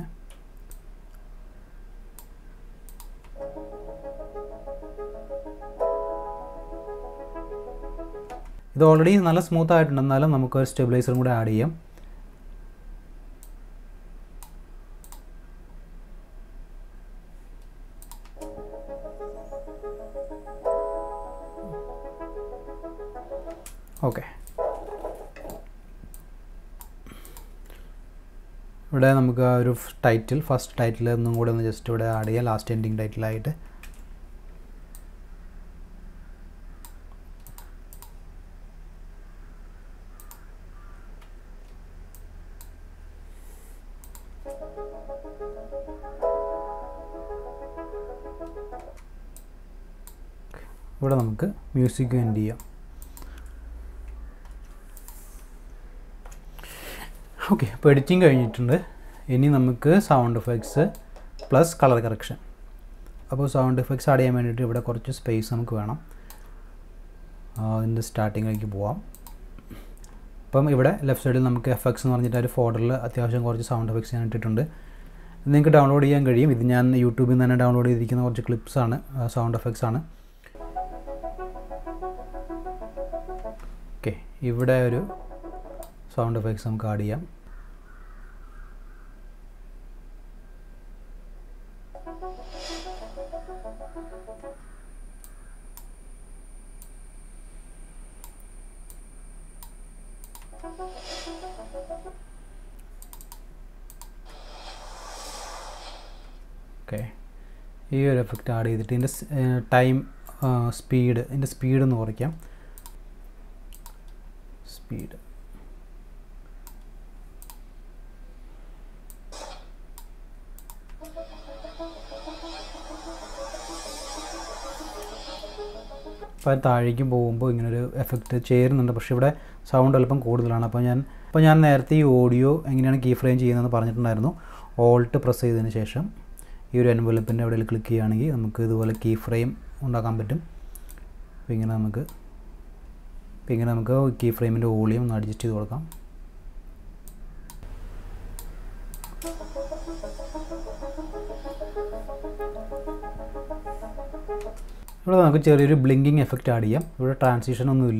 ഇത് ഓൾറെഡി നല്ല സ്മൂത്ത് ആയിട്ടുണ്ട്. എന്നാലും നമുക്കൊരു സ്റ്റെബിലൈസറും കൂടെ ആഡ് ചെയ്യാം. ഓക്കെ, ഇവിടെ നമുക്ക് ആ ഒരു ഫസ്റ്റ് ടൈറ്റിൽ ഒന്നും കൂടെ ഒന്ന് ജസ്റ്റ് ഇവിടെ ആഡ് ചെയ്യാം, ലാസ്റ്റ് എൻഡിങ് ടൈറ്റിലായിട്ട്. ഇവിടെ നമുക്ക് മ്യൂസിക് എൻഡ് ചെയ്യാം. ഓക്കെ, അപ്പോൾ എഡിറ്റിംഗ് കഴിഞ്ഞിട്ടുണ്ട്. ഇനി നമുക്ക് sound effects plus colour correction. അപ്പോൾ സൗണ്ട് എഫക്ട്സ് ആഡ് ചെയ്യാൻ വേണ്ടിയിട്ട് ഇവിടെ കുറച്ച് സ്പേസ് നമുക്ക് വേണം. അതിൻ്റെ സ്റ്റാർട്ടിങ്ങിലേക്ക് പോവാം. അപ്പം ഇവിടെ ലെഫ്റ്റ് സൈഡിൽ നമുക്ക് എഫക്ട്സ് എന്ന് പറഞ്ഞിട്ട് ഒരു ഫോൾഡറിൽ അത്യാവശ്യം കുറച്ച് സൗണ്ട് എഫക്ട്സ് ഞാൻ ഇട്ടിട്ടുണ്ട്. നിങ്ങൾക്ക് ഡൗൺലോഡ് ചെയ്യാൻ കഴിയും. ഇത് ഞാൻ യൂട്യൂബിൽ നിന്ന് തന്നെ ഡൗൺലോഡ് ചെയ്തിരിക്കുന്ന കുറച്ച് ക്ലിപ്സാണ്, സൗണ്ട് എഫക്ട്സ് ആണ്. ഓക്കെ, ഇവിടെ ഒരു സൗണ്ട് എഫക്ട്സ് നമുക്ക് ആഡ് ചെയ്യാം. ഓക്കെ, ഈ ഒരു എഫക്റ്റ് ആഡ് ചെയ്തിട്ട് ഇതിൻ്റെ ടൈം സ്പീഡ് ഒന്ന് കുറയ്ക്കാം. സ്പീഡ്. അപ്പോൾ താഴേക്ക് പോകുമ്പോൾ ഇങ്ങനൊരു എഫക്റ്റ് ചേരുന്നുണ്ട്, പക്ഷേ ഇവിടെ സൗണ്ട് അല്പം കൂടുതലാണ്. അപ്പോൾ ഞാൻ നേരത്തെ ഈ ഓഡിയോ എങ്ങനെയാണ് കീ ഫ്രെയിം ചെയ്യുന്നതെന്ന് പറഞ്ഞിട്ടുണ്ടായിരുന്നു. ഓൾട്ട് പ്രസ് ചെയ്തതിന് ശേഷം ഈ ഒരു എൻവലപ്പിൻ്റെ അവിടെ ക്ലിക്ക് ചെയ്യുകയാണെങ്കിൽ നമുക്ക് ഇതുപോലെ കീ ഫ്രെയിം ഉണ്ടാക്കാൻ പറ്റും. അപ്പോൾ ഇങ്ങനെ നമുക്ക് കീ ഫ്രെയിമിൻ്റെ വോളിയം ഒന്ന് അഡ്ജസ്റ്റ് ചെയ്ത് കൊടുക്കാം. ഇവിടെ നമുക്ക് ചെറിയൊരു ബ്ലിങ്കിങ് എഫക്റ്റ് ആഡ് ചെയ്യാം. ഇവിടെ ട്രാൻസിഷൻ ഒന്നുമില്ല,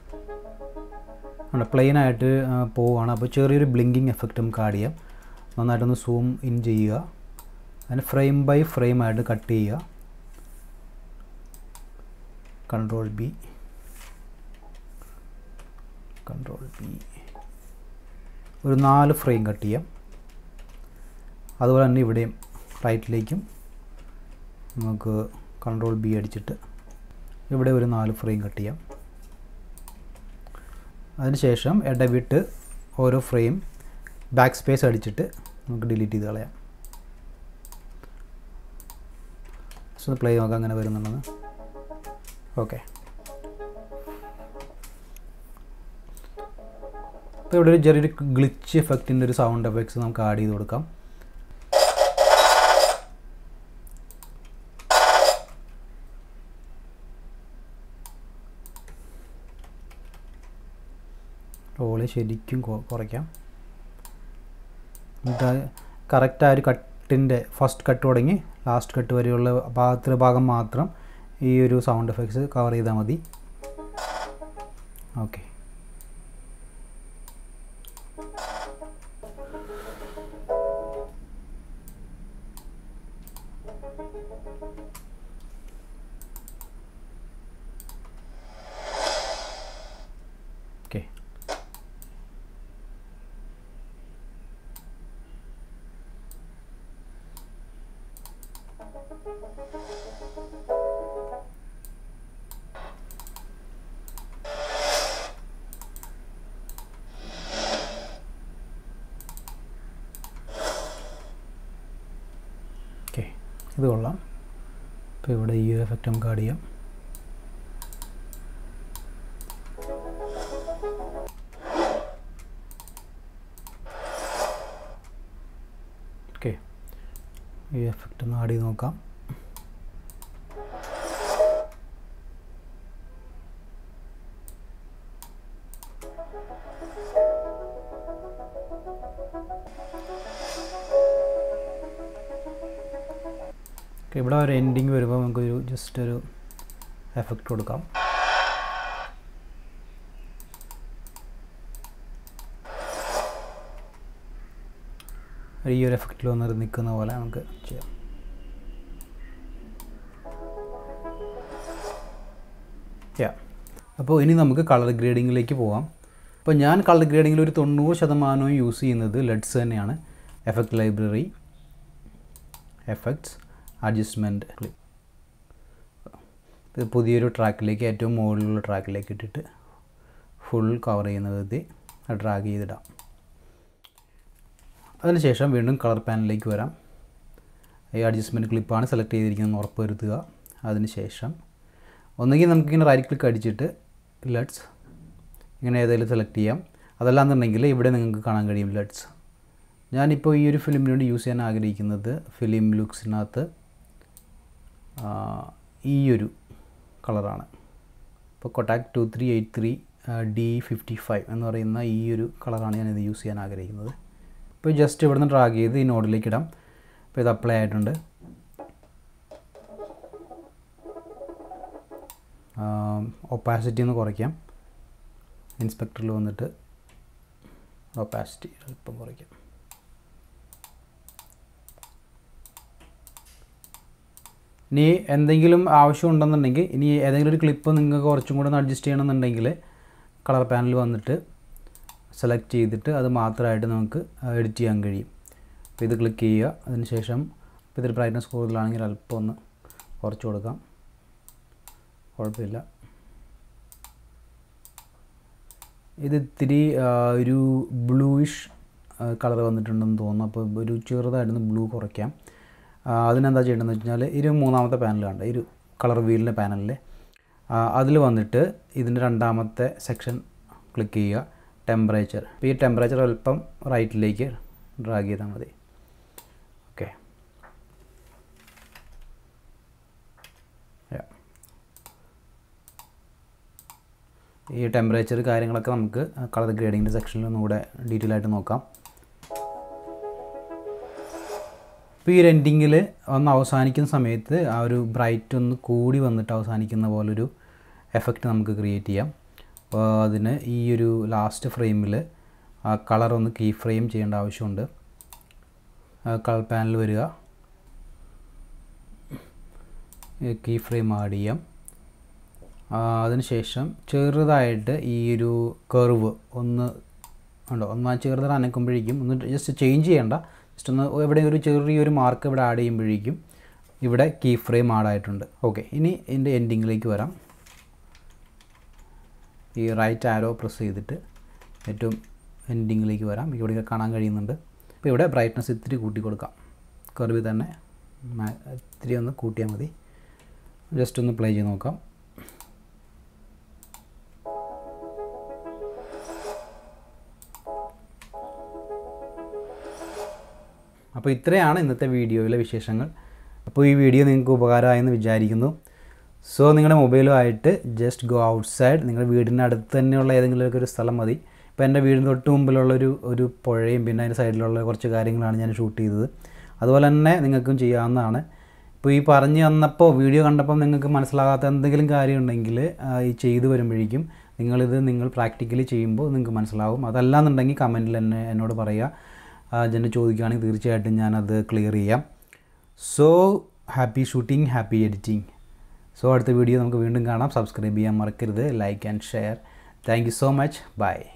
പ്ലെയിൻ ആയിട്ട് പോവുകയാണ്. അപ്പോൾ ചെറിയൊരു ബ്ലിങ്കിങ് എഫക്റ്റ് നമുക്ക് ആഡ് ചെയ്യാം. നന്നായിട്ടൊന്ന് സൂം ഇൻ ചെയ്യുക, അതിന് ഫ്രെയിം ബൈ ഫ്രെയിം ആയിട്ട് കട്ട് ചെയ്യുക. കൺട്രോൾ ബി, ഒരു 4 ഫ്രെയിം കട്ട് ചെയ്യാം. അതുപോലെ തന്നെ ഇവിടെയും റൈറ്റിലേക്കും നമുക്ക് കൺട്രോൾ ബി അടിച്ചിട്ട് ഇവിടെ ഒരു 4 ഫ്രെയിം കട്ട് ചെയ്യാം. അതിനുശേഷം ഇടവിട്ട് ഓരോ ഫ്രെയിം ബാക്ക് സ്പേസ് അടിച്ചിട്ട് നമുക്ക് ഡിലീറ്റ് ചെയ്ത് കളയാം. സോ പ്ലേ നോക്കാം അങ്ങനെ വരുന്നുണ്ടെന്ന്. ഓക്കെ, അപ്പോൾ ഇവിടെ ഒരു ചെറിയൊരു ഗ്ലിച്ച് എഫക്റ്റിൻ്റെ ഒരു സൗണ്ട് എഫക്ട്സ് നമുക്ക് ആഡ് ചെയ്ത് കൊടുക്കാം. റോള് ശരിക്കും കുറയ്ക്കാം. എന്നിട്ട് കറക്റ്റ് ആ ഒരു കട്ടിൻ്റെ ഫസ്റ്റ് കട്ട് തുടങ്ങി ലാസ്റ്റ് കട്ട് വരെയുള്ള ഭാഗം മാത്രം ഈ ഒരു സൗണ്ട് എഫക്ട്സ് കവർ ചെയ്താൽ മതി. ഓക്കെ, ഇത് കൊള്ളാം. അപ്പോൾ ഇവിടെ ഈ ഒരു എഫക്റ്റ് നമുക്ക് ആഡ് ചെയ്യാം. ഓക്കെ, ഈ എഫക്റ്റ് ഒന്ന് ആഡ് ചെയ്ത് നോക്കാം. ഇവിടെ ഒരു എൻഡിങ് വരുമ്പോൾ നമുക്കൊരു ജസ്റ്റ് ഒരു എഫക്റ്റ് കൊടുക്കാം. ഈ ഒരു എഫക്റ്റിൽ വന്നിട്ട് നിൽക്കുന്ന പോലെ നമുക്ക് ചെയ്യാം. അപ്പോൾ ഇനി നമുക്ക് കളർ ഗ്രേഡിങ്ങിലേക്ക് പോകാം. അപ്പോൾ ഞാൻ കളർ ഗ്രേഡിങ്ങിൽ ഒരു 90% യൂസ് ചെയ്യുന്നത് ലെഡ്സ് തന്നെയാണ്. Effect library, effects, adjustment clip. ഇത് പുതിയൊരു ട്രാക്കിലേക്ക്, ഏറ്റവും മുകളിലുള്ള ട്രാക്കിലേക്ക് ഇട്ടിട്ട് ഫുൾ കവർ ചെയ്യുന്ന വിധത്തിൽ ഡ്രാഗ് ചെയ്തിടാം. അതിനുശേഷം വീണ്ടും കളർ പാനലിലേക്ക് വരാം. ഈ അഡ്ജസ്റ്റ്മെൻറ്റ് ക്ലിപ്പാണ് സെലക്ട് ചെയ്തിരിക്കുന്നതെന്ന് ഉറപ്പ് വരുത്തുക. അതിനുശേഷം ഒന്നുകിൽ നമുക്കിങ്ങനെ റൈറ്റ് ക്ലിക്ക് അടിച്ചിട്ട് ലെഡ്സ് ഇങ്ങനെ ഏതെങ്കിലും സെലക്ട് ചെയ്യാം. അതല്ലാന്നുണ്ടെങ്കിൽ ഇവിടെ നിങ്ങൾക്ക് കാണാൻ കഴിയും ലെഡ്സ്. ഞാനിപ്പോൾ ഈ ഒരു ഫിലിമിന് വേണ്ടി യൂസ് ചെയ്യാൻ ആഗ്രഹിക്കുന്നത് ഫിലിം ലുക്സിനകത്ത് ഈ ഒരു കളറാണ്. ഇപ്പോൾ കൊട്ടാക് 2383 D55 എന്ന് പറയുന്ന ഈ ഒരു കളറാണ് ഞാനിത് യൂസ് ചെയ്യാൻ ആഗ്രഹിക്കുന്നത്. ഇപ്പോൾ ജസ്റ്റ് ഇവിടുന്ന് ഡ്രാഗ് ചെയ്ത് ഈ നോഡിലേക്ക് ഇടാം. അപ്പോൾ ഇത് അപ്ലൈ ആയിട്ടുണ്ട്. ഒപ്പാസിറ്റി ഒന്ന് കുറയ്ക്കാം. ഇൻസ്പെക്ടറിൽ വന്നിട്ട് ഒപ്പാസിറ്റി അല്പം കുറയ്ക്കാം. ഇനി എന്തെങ്കിലും ആവശ്യമുണ്ടെന്നുണ്ടെങ്കിൽ, ഇനി ഏതെങ്കിലും ഒരു ക്ലിപ്പ് നിങ്ങൾക്ക് കുറച്ചും കൂടെ ഒന്ന് അഡ്ജസ്റ്റ് ചെയ്യണമെന്നുണ്ടെങ്കിൽ കളർ പാനൽ വന്നിട്ട് സെലക്ട് ചെയ്തിട്ട് അത് മാത്രമായിട്ട് നമുക്ക് എഡിറ്റ് ചെയ്യാൻ കഴിയും. അപ്പോൾ ഇത് ക്ലിക്ക് ചെയ്യുക. അതിനുശേഷം ഇപ്പോൾ ഇതിൽ ബ്രൈറ്റ്നസ് കൂടുതലാണെങ്കിൽ അല്പം ഒന്ന് കുറച്ച് കൊടുക്കാം, കുഴപ്പമില്ല. ഇത് ഇത്തിരി ഒരു ബ്ലൂയിഷ് കളർ വന്നിട്ടുണ്ടെന്ന് തോന്നുന്നു. അപ്പോൾ ഒരു ചെറുതായിട്ടൊന്ന് ബ്ലൂ കുറയ്ക്കാം. അതിനെന്താ ചെയ്യേണ്ടതെന്ന് വെച്ചാൽ ഒരു മൂന്നാമത്തെ പാനലാണ് ഒരു കളർ വീലിൻ്റെ പാനലിൽ അതിൽ വന്നിട്ട് ഇതിൻ്റെ രണ്ടാമത്തെ സെക്ഷൻ ക്ലിക്ക് ചെയ്യുക, ടെമ്പറേച്ചർ. അപ്പോൾ ഈ ടെമ്പറേച്ചർ അല്പം റൈറ്റിലേക്ക് ഡ്രാഗ് ചെയ്താൽ മതി. ഓക്കെ, ഈ ടെമ്പറേച്ചർ കാര്യങ്ങളൊക്കെ നമുക്ക് കളർ ഗ്രേഡിങ്ങിൻ്റെ സെക്ഷനിൽ ഒന്നുകൂടെ ഡീറ്റെയിൽ ആയിട്ട് നോക്കാം. ഇപ്പോൾ ഈ എൻഡിങ്ങിൽ ഒന്ന് അവസാനിക്കുന്ന സമയത്ത് ആ ഒരു ബ്രൈറ്റ് ഒന്ന് കൂടി വന്നിട്ട് അവസാനിക്കുന്ന പോലൊരു എഫക്റ്റ് നമുക്ക് ക്രിയേറ്റ് ചെയ്യാം. അപ്പോൾ അതിന് ഈ ഒരു ലാസ്റ്റ് ഫ്രെയിമിൽ ആ കളർ ഒന്ന് കീ ഫ്രെയിം ചെയ്യേണ്ട ആവശ്യമുണ്ട്. കളർ പാനൽ വരിക, കീ ഫ്രെയിം ആഡ് ചെയ്യാം. അതിനുശേഷം ചെറുതായിട്ട് ഈ ഒരു കർവ് ഒന്ന് ചെറുതായിട്ട് അനക്കുമ്പോഴേക്കും ഒന്ന് ജസ്റ്റ് ചേഞ്ച് ചെയ്യേണ്ട, ജസ്റ്റ് ഒന്ന് ഇവിടെ ഒരു ചെറിയൊരു മാർക്ക് ഇവിടെ ആഡ് ചെയ്യുമ്പോഴേക്കും ഇവിടെ കീ ഫ്രെയിം ആഡായിട്ടുണ്ട്. ഓക്കെ, ഇനി ഇതിൻ്റെ എൻഡിങ്ങിലേക്ക് വരാം. ഈ റൈറ്റ് ആരോ പ്രസ് ചെയ്തിട്ട് ഏറ്റവും എൻഡിങ്ങിലേക്ക് വരാം. ഇവിടെ കാണാൻ കഴിയുന്നുണ്ട്. അപ്പോൾ ഇവിടെ ബ്രൈറ്റ്നസ് ഇത്തിരി കൂട്ടി കൊടുക്കാം. കർവിൽ തന്നെ ഇത്തിരി ഒന്ന് കൂട്ടിയാൽ മതി. ജസ്റ്റ് ഒന്ന് പ്ലേ ചെയ്ത് നോക്കാം. അപ്പോൾ ഇത്രയാണ് ഇന്നത്തെ വീഡിയോയിലെ വിശേഷങ്ങൾ. അപ്പോൾ ഈ വീഡിയോ നിങ്ങൾക്ക് ഉപകാരമായെന്ന് വിചാരിക്കുന്നു. സോ നിങ്ങളുടെ മൊബൈലുമായിട്ട് ജസ്റ്റ് ഗോ ഔട്ട്സൈഡ്. നിങ്ങളുടെ വീടിൻ്റെ അടുത്ത് തന്നെയുള്ള ഏതെങ്കിലുമൊക്കെ ഒരു സ്ഥലം മതി. ഇപ്പോൾ എൻ്റെ വീടിന് തൊട്ട് മുമ്പിലുള്ളൊരു പുഴയും പിന്നെ അതിൻ്റെ സൈഡിലുള്ള കുറച്ച് കാര്യങ്ങളാണ് ഞാൻ ഷൂട്ട് ചെയ്തത്. അതുപോലെ തന്നെ നിങ്ങൾക്കും ചെയ്യാവുന്നതാണ്. ഇപ്പോൾ ഈ പറഞ്ഞു തന്നപ്പോൾ വീഡിയോ കണ്ടപ്പോൾ നിങ്ങൾക്ക് മനസ്സിലാകാത്ത എന്തെങ്കിലും കാര്യമുണ്ടെങ്കിൽ ഈ ചെയ്തു വരുമ്പോഴേക്കും നിങ്ങൾ പ്രാക്ടിക്കലി ചെയ്യുമ്പോൾ നിങ്ങൾക്ക് മനസ്സിലാവും. അതല്ലാന്നുണ്ടെങ്കിൽ കമൻറ്റിൽ എന്നോട് പറയുക. എന്നെ ചോദിക്കുകയാണെങ്കിൽ തീർച്ചയായിട്ടും ഞാനത് ക്ലിയർ ചെയ്യാം. So happy shooting, happy editing. So അടുത്ത വീഡിയോ നമുക്ക് വീണ്ടും കാണാം. സബ്സ്ക്രൈബ് ചെയ്യാൻ മറക്കരുത്. Like and share. Thank you so much. By.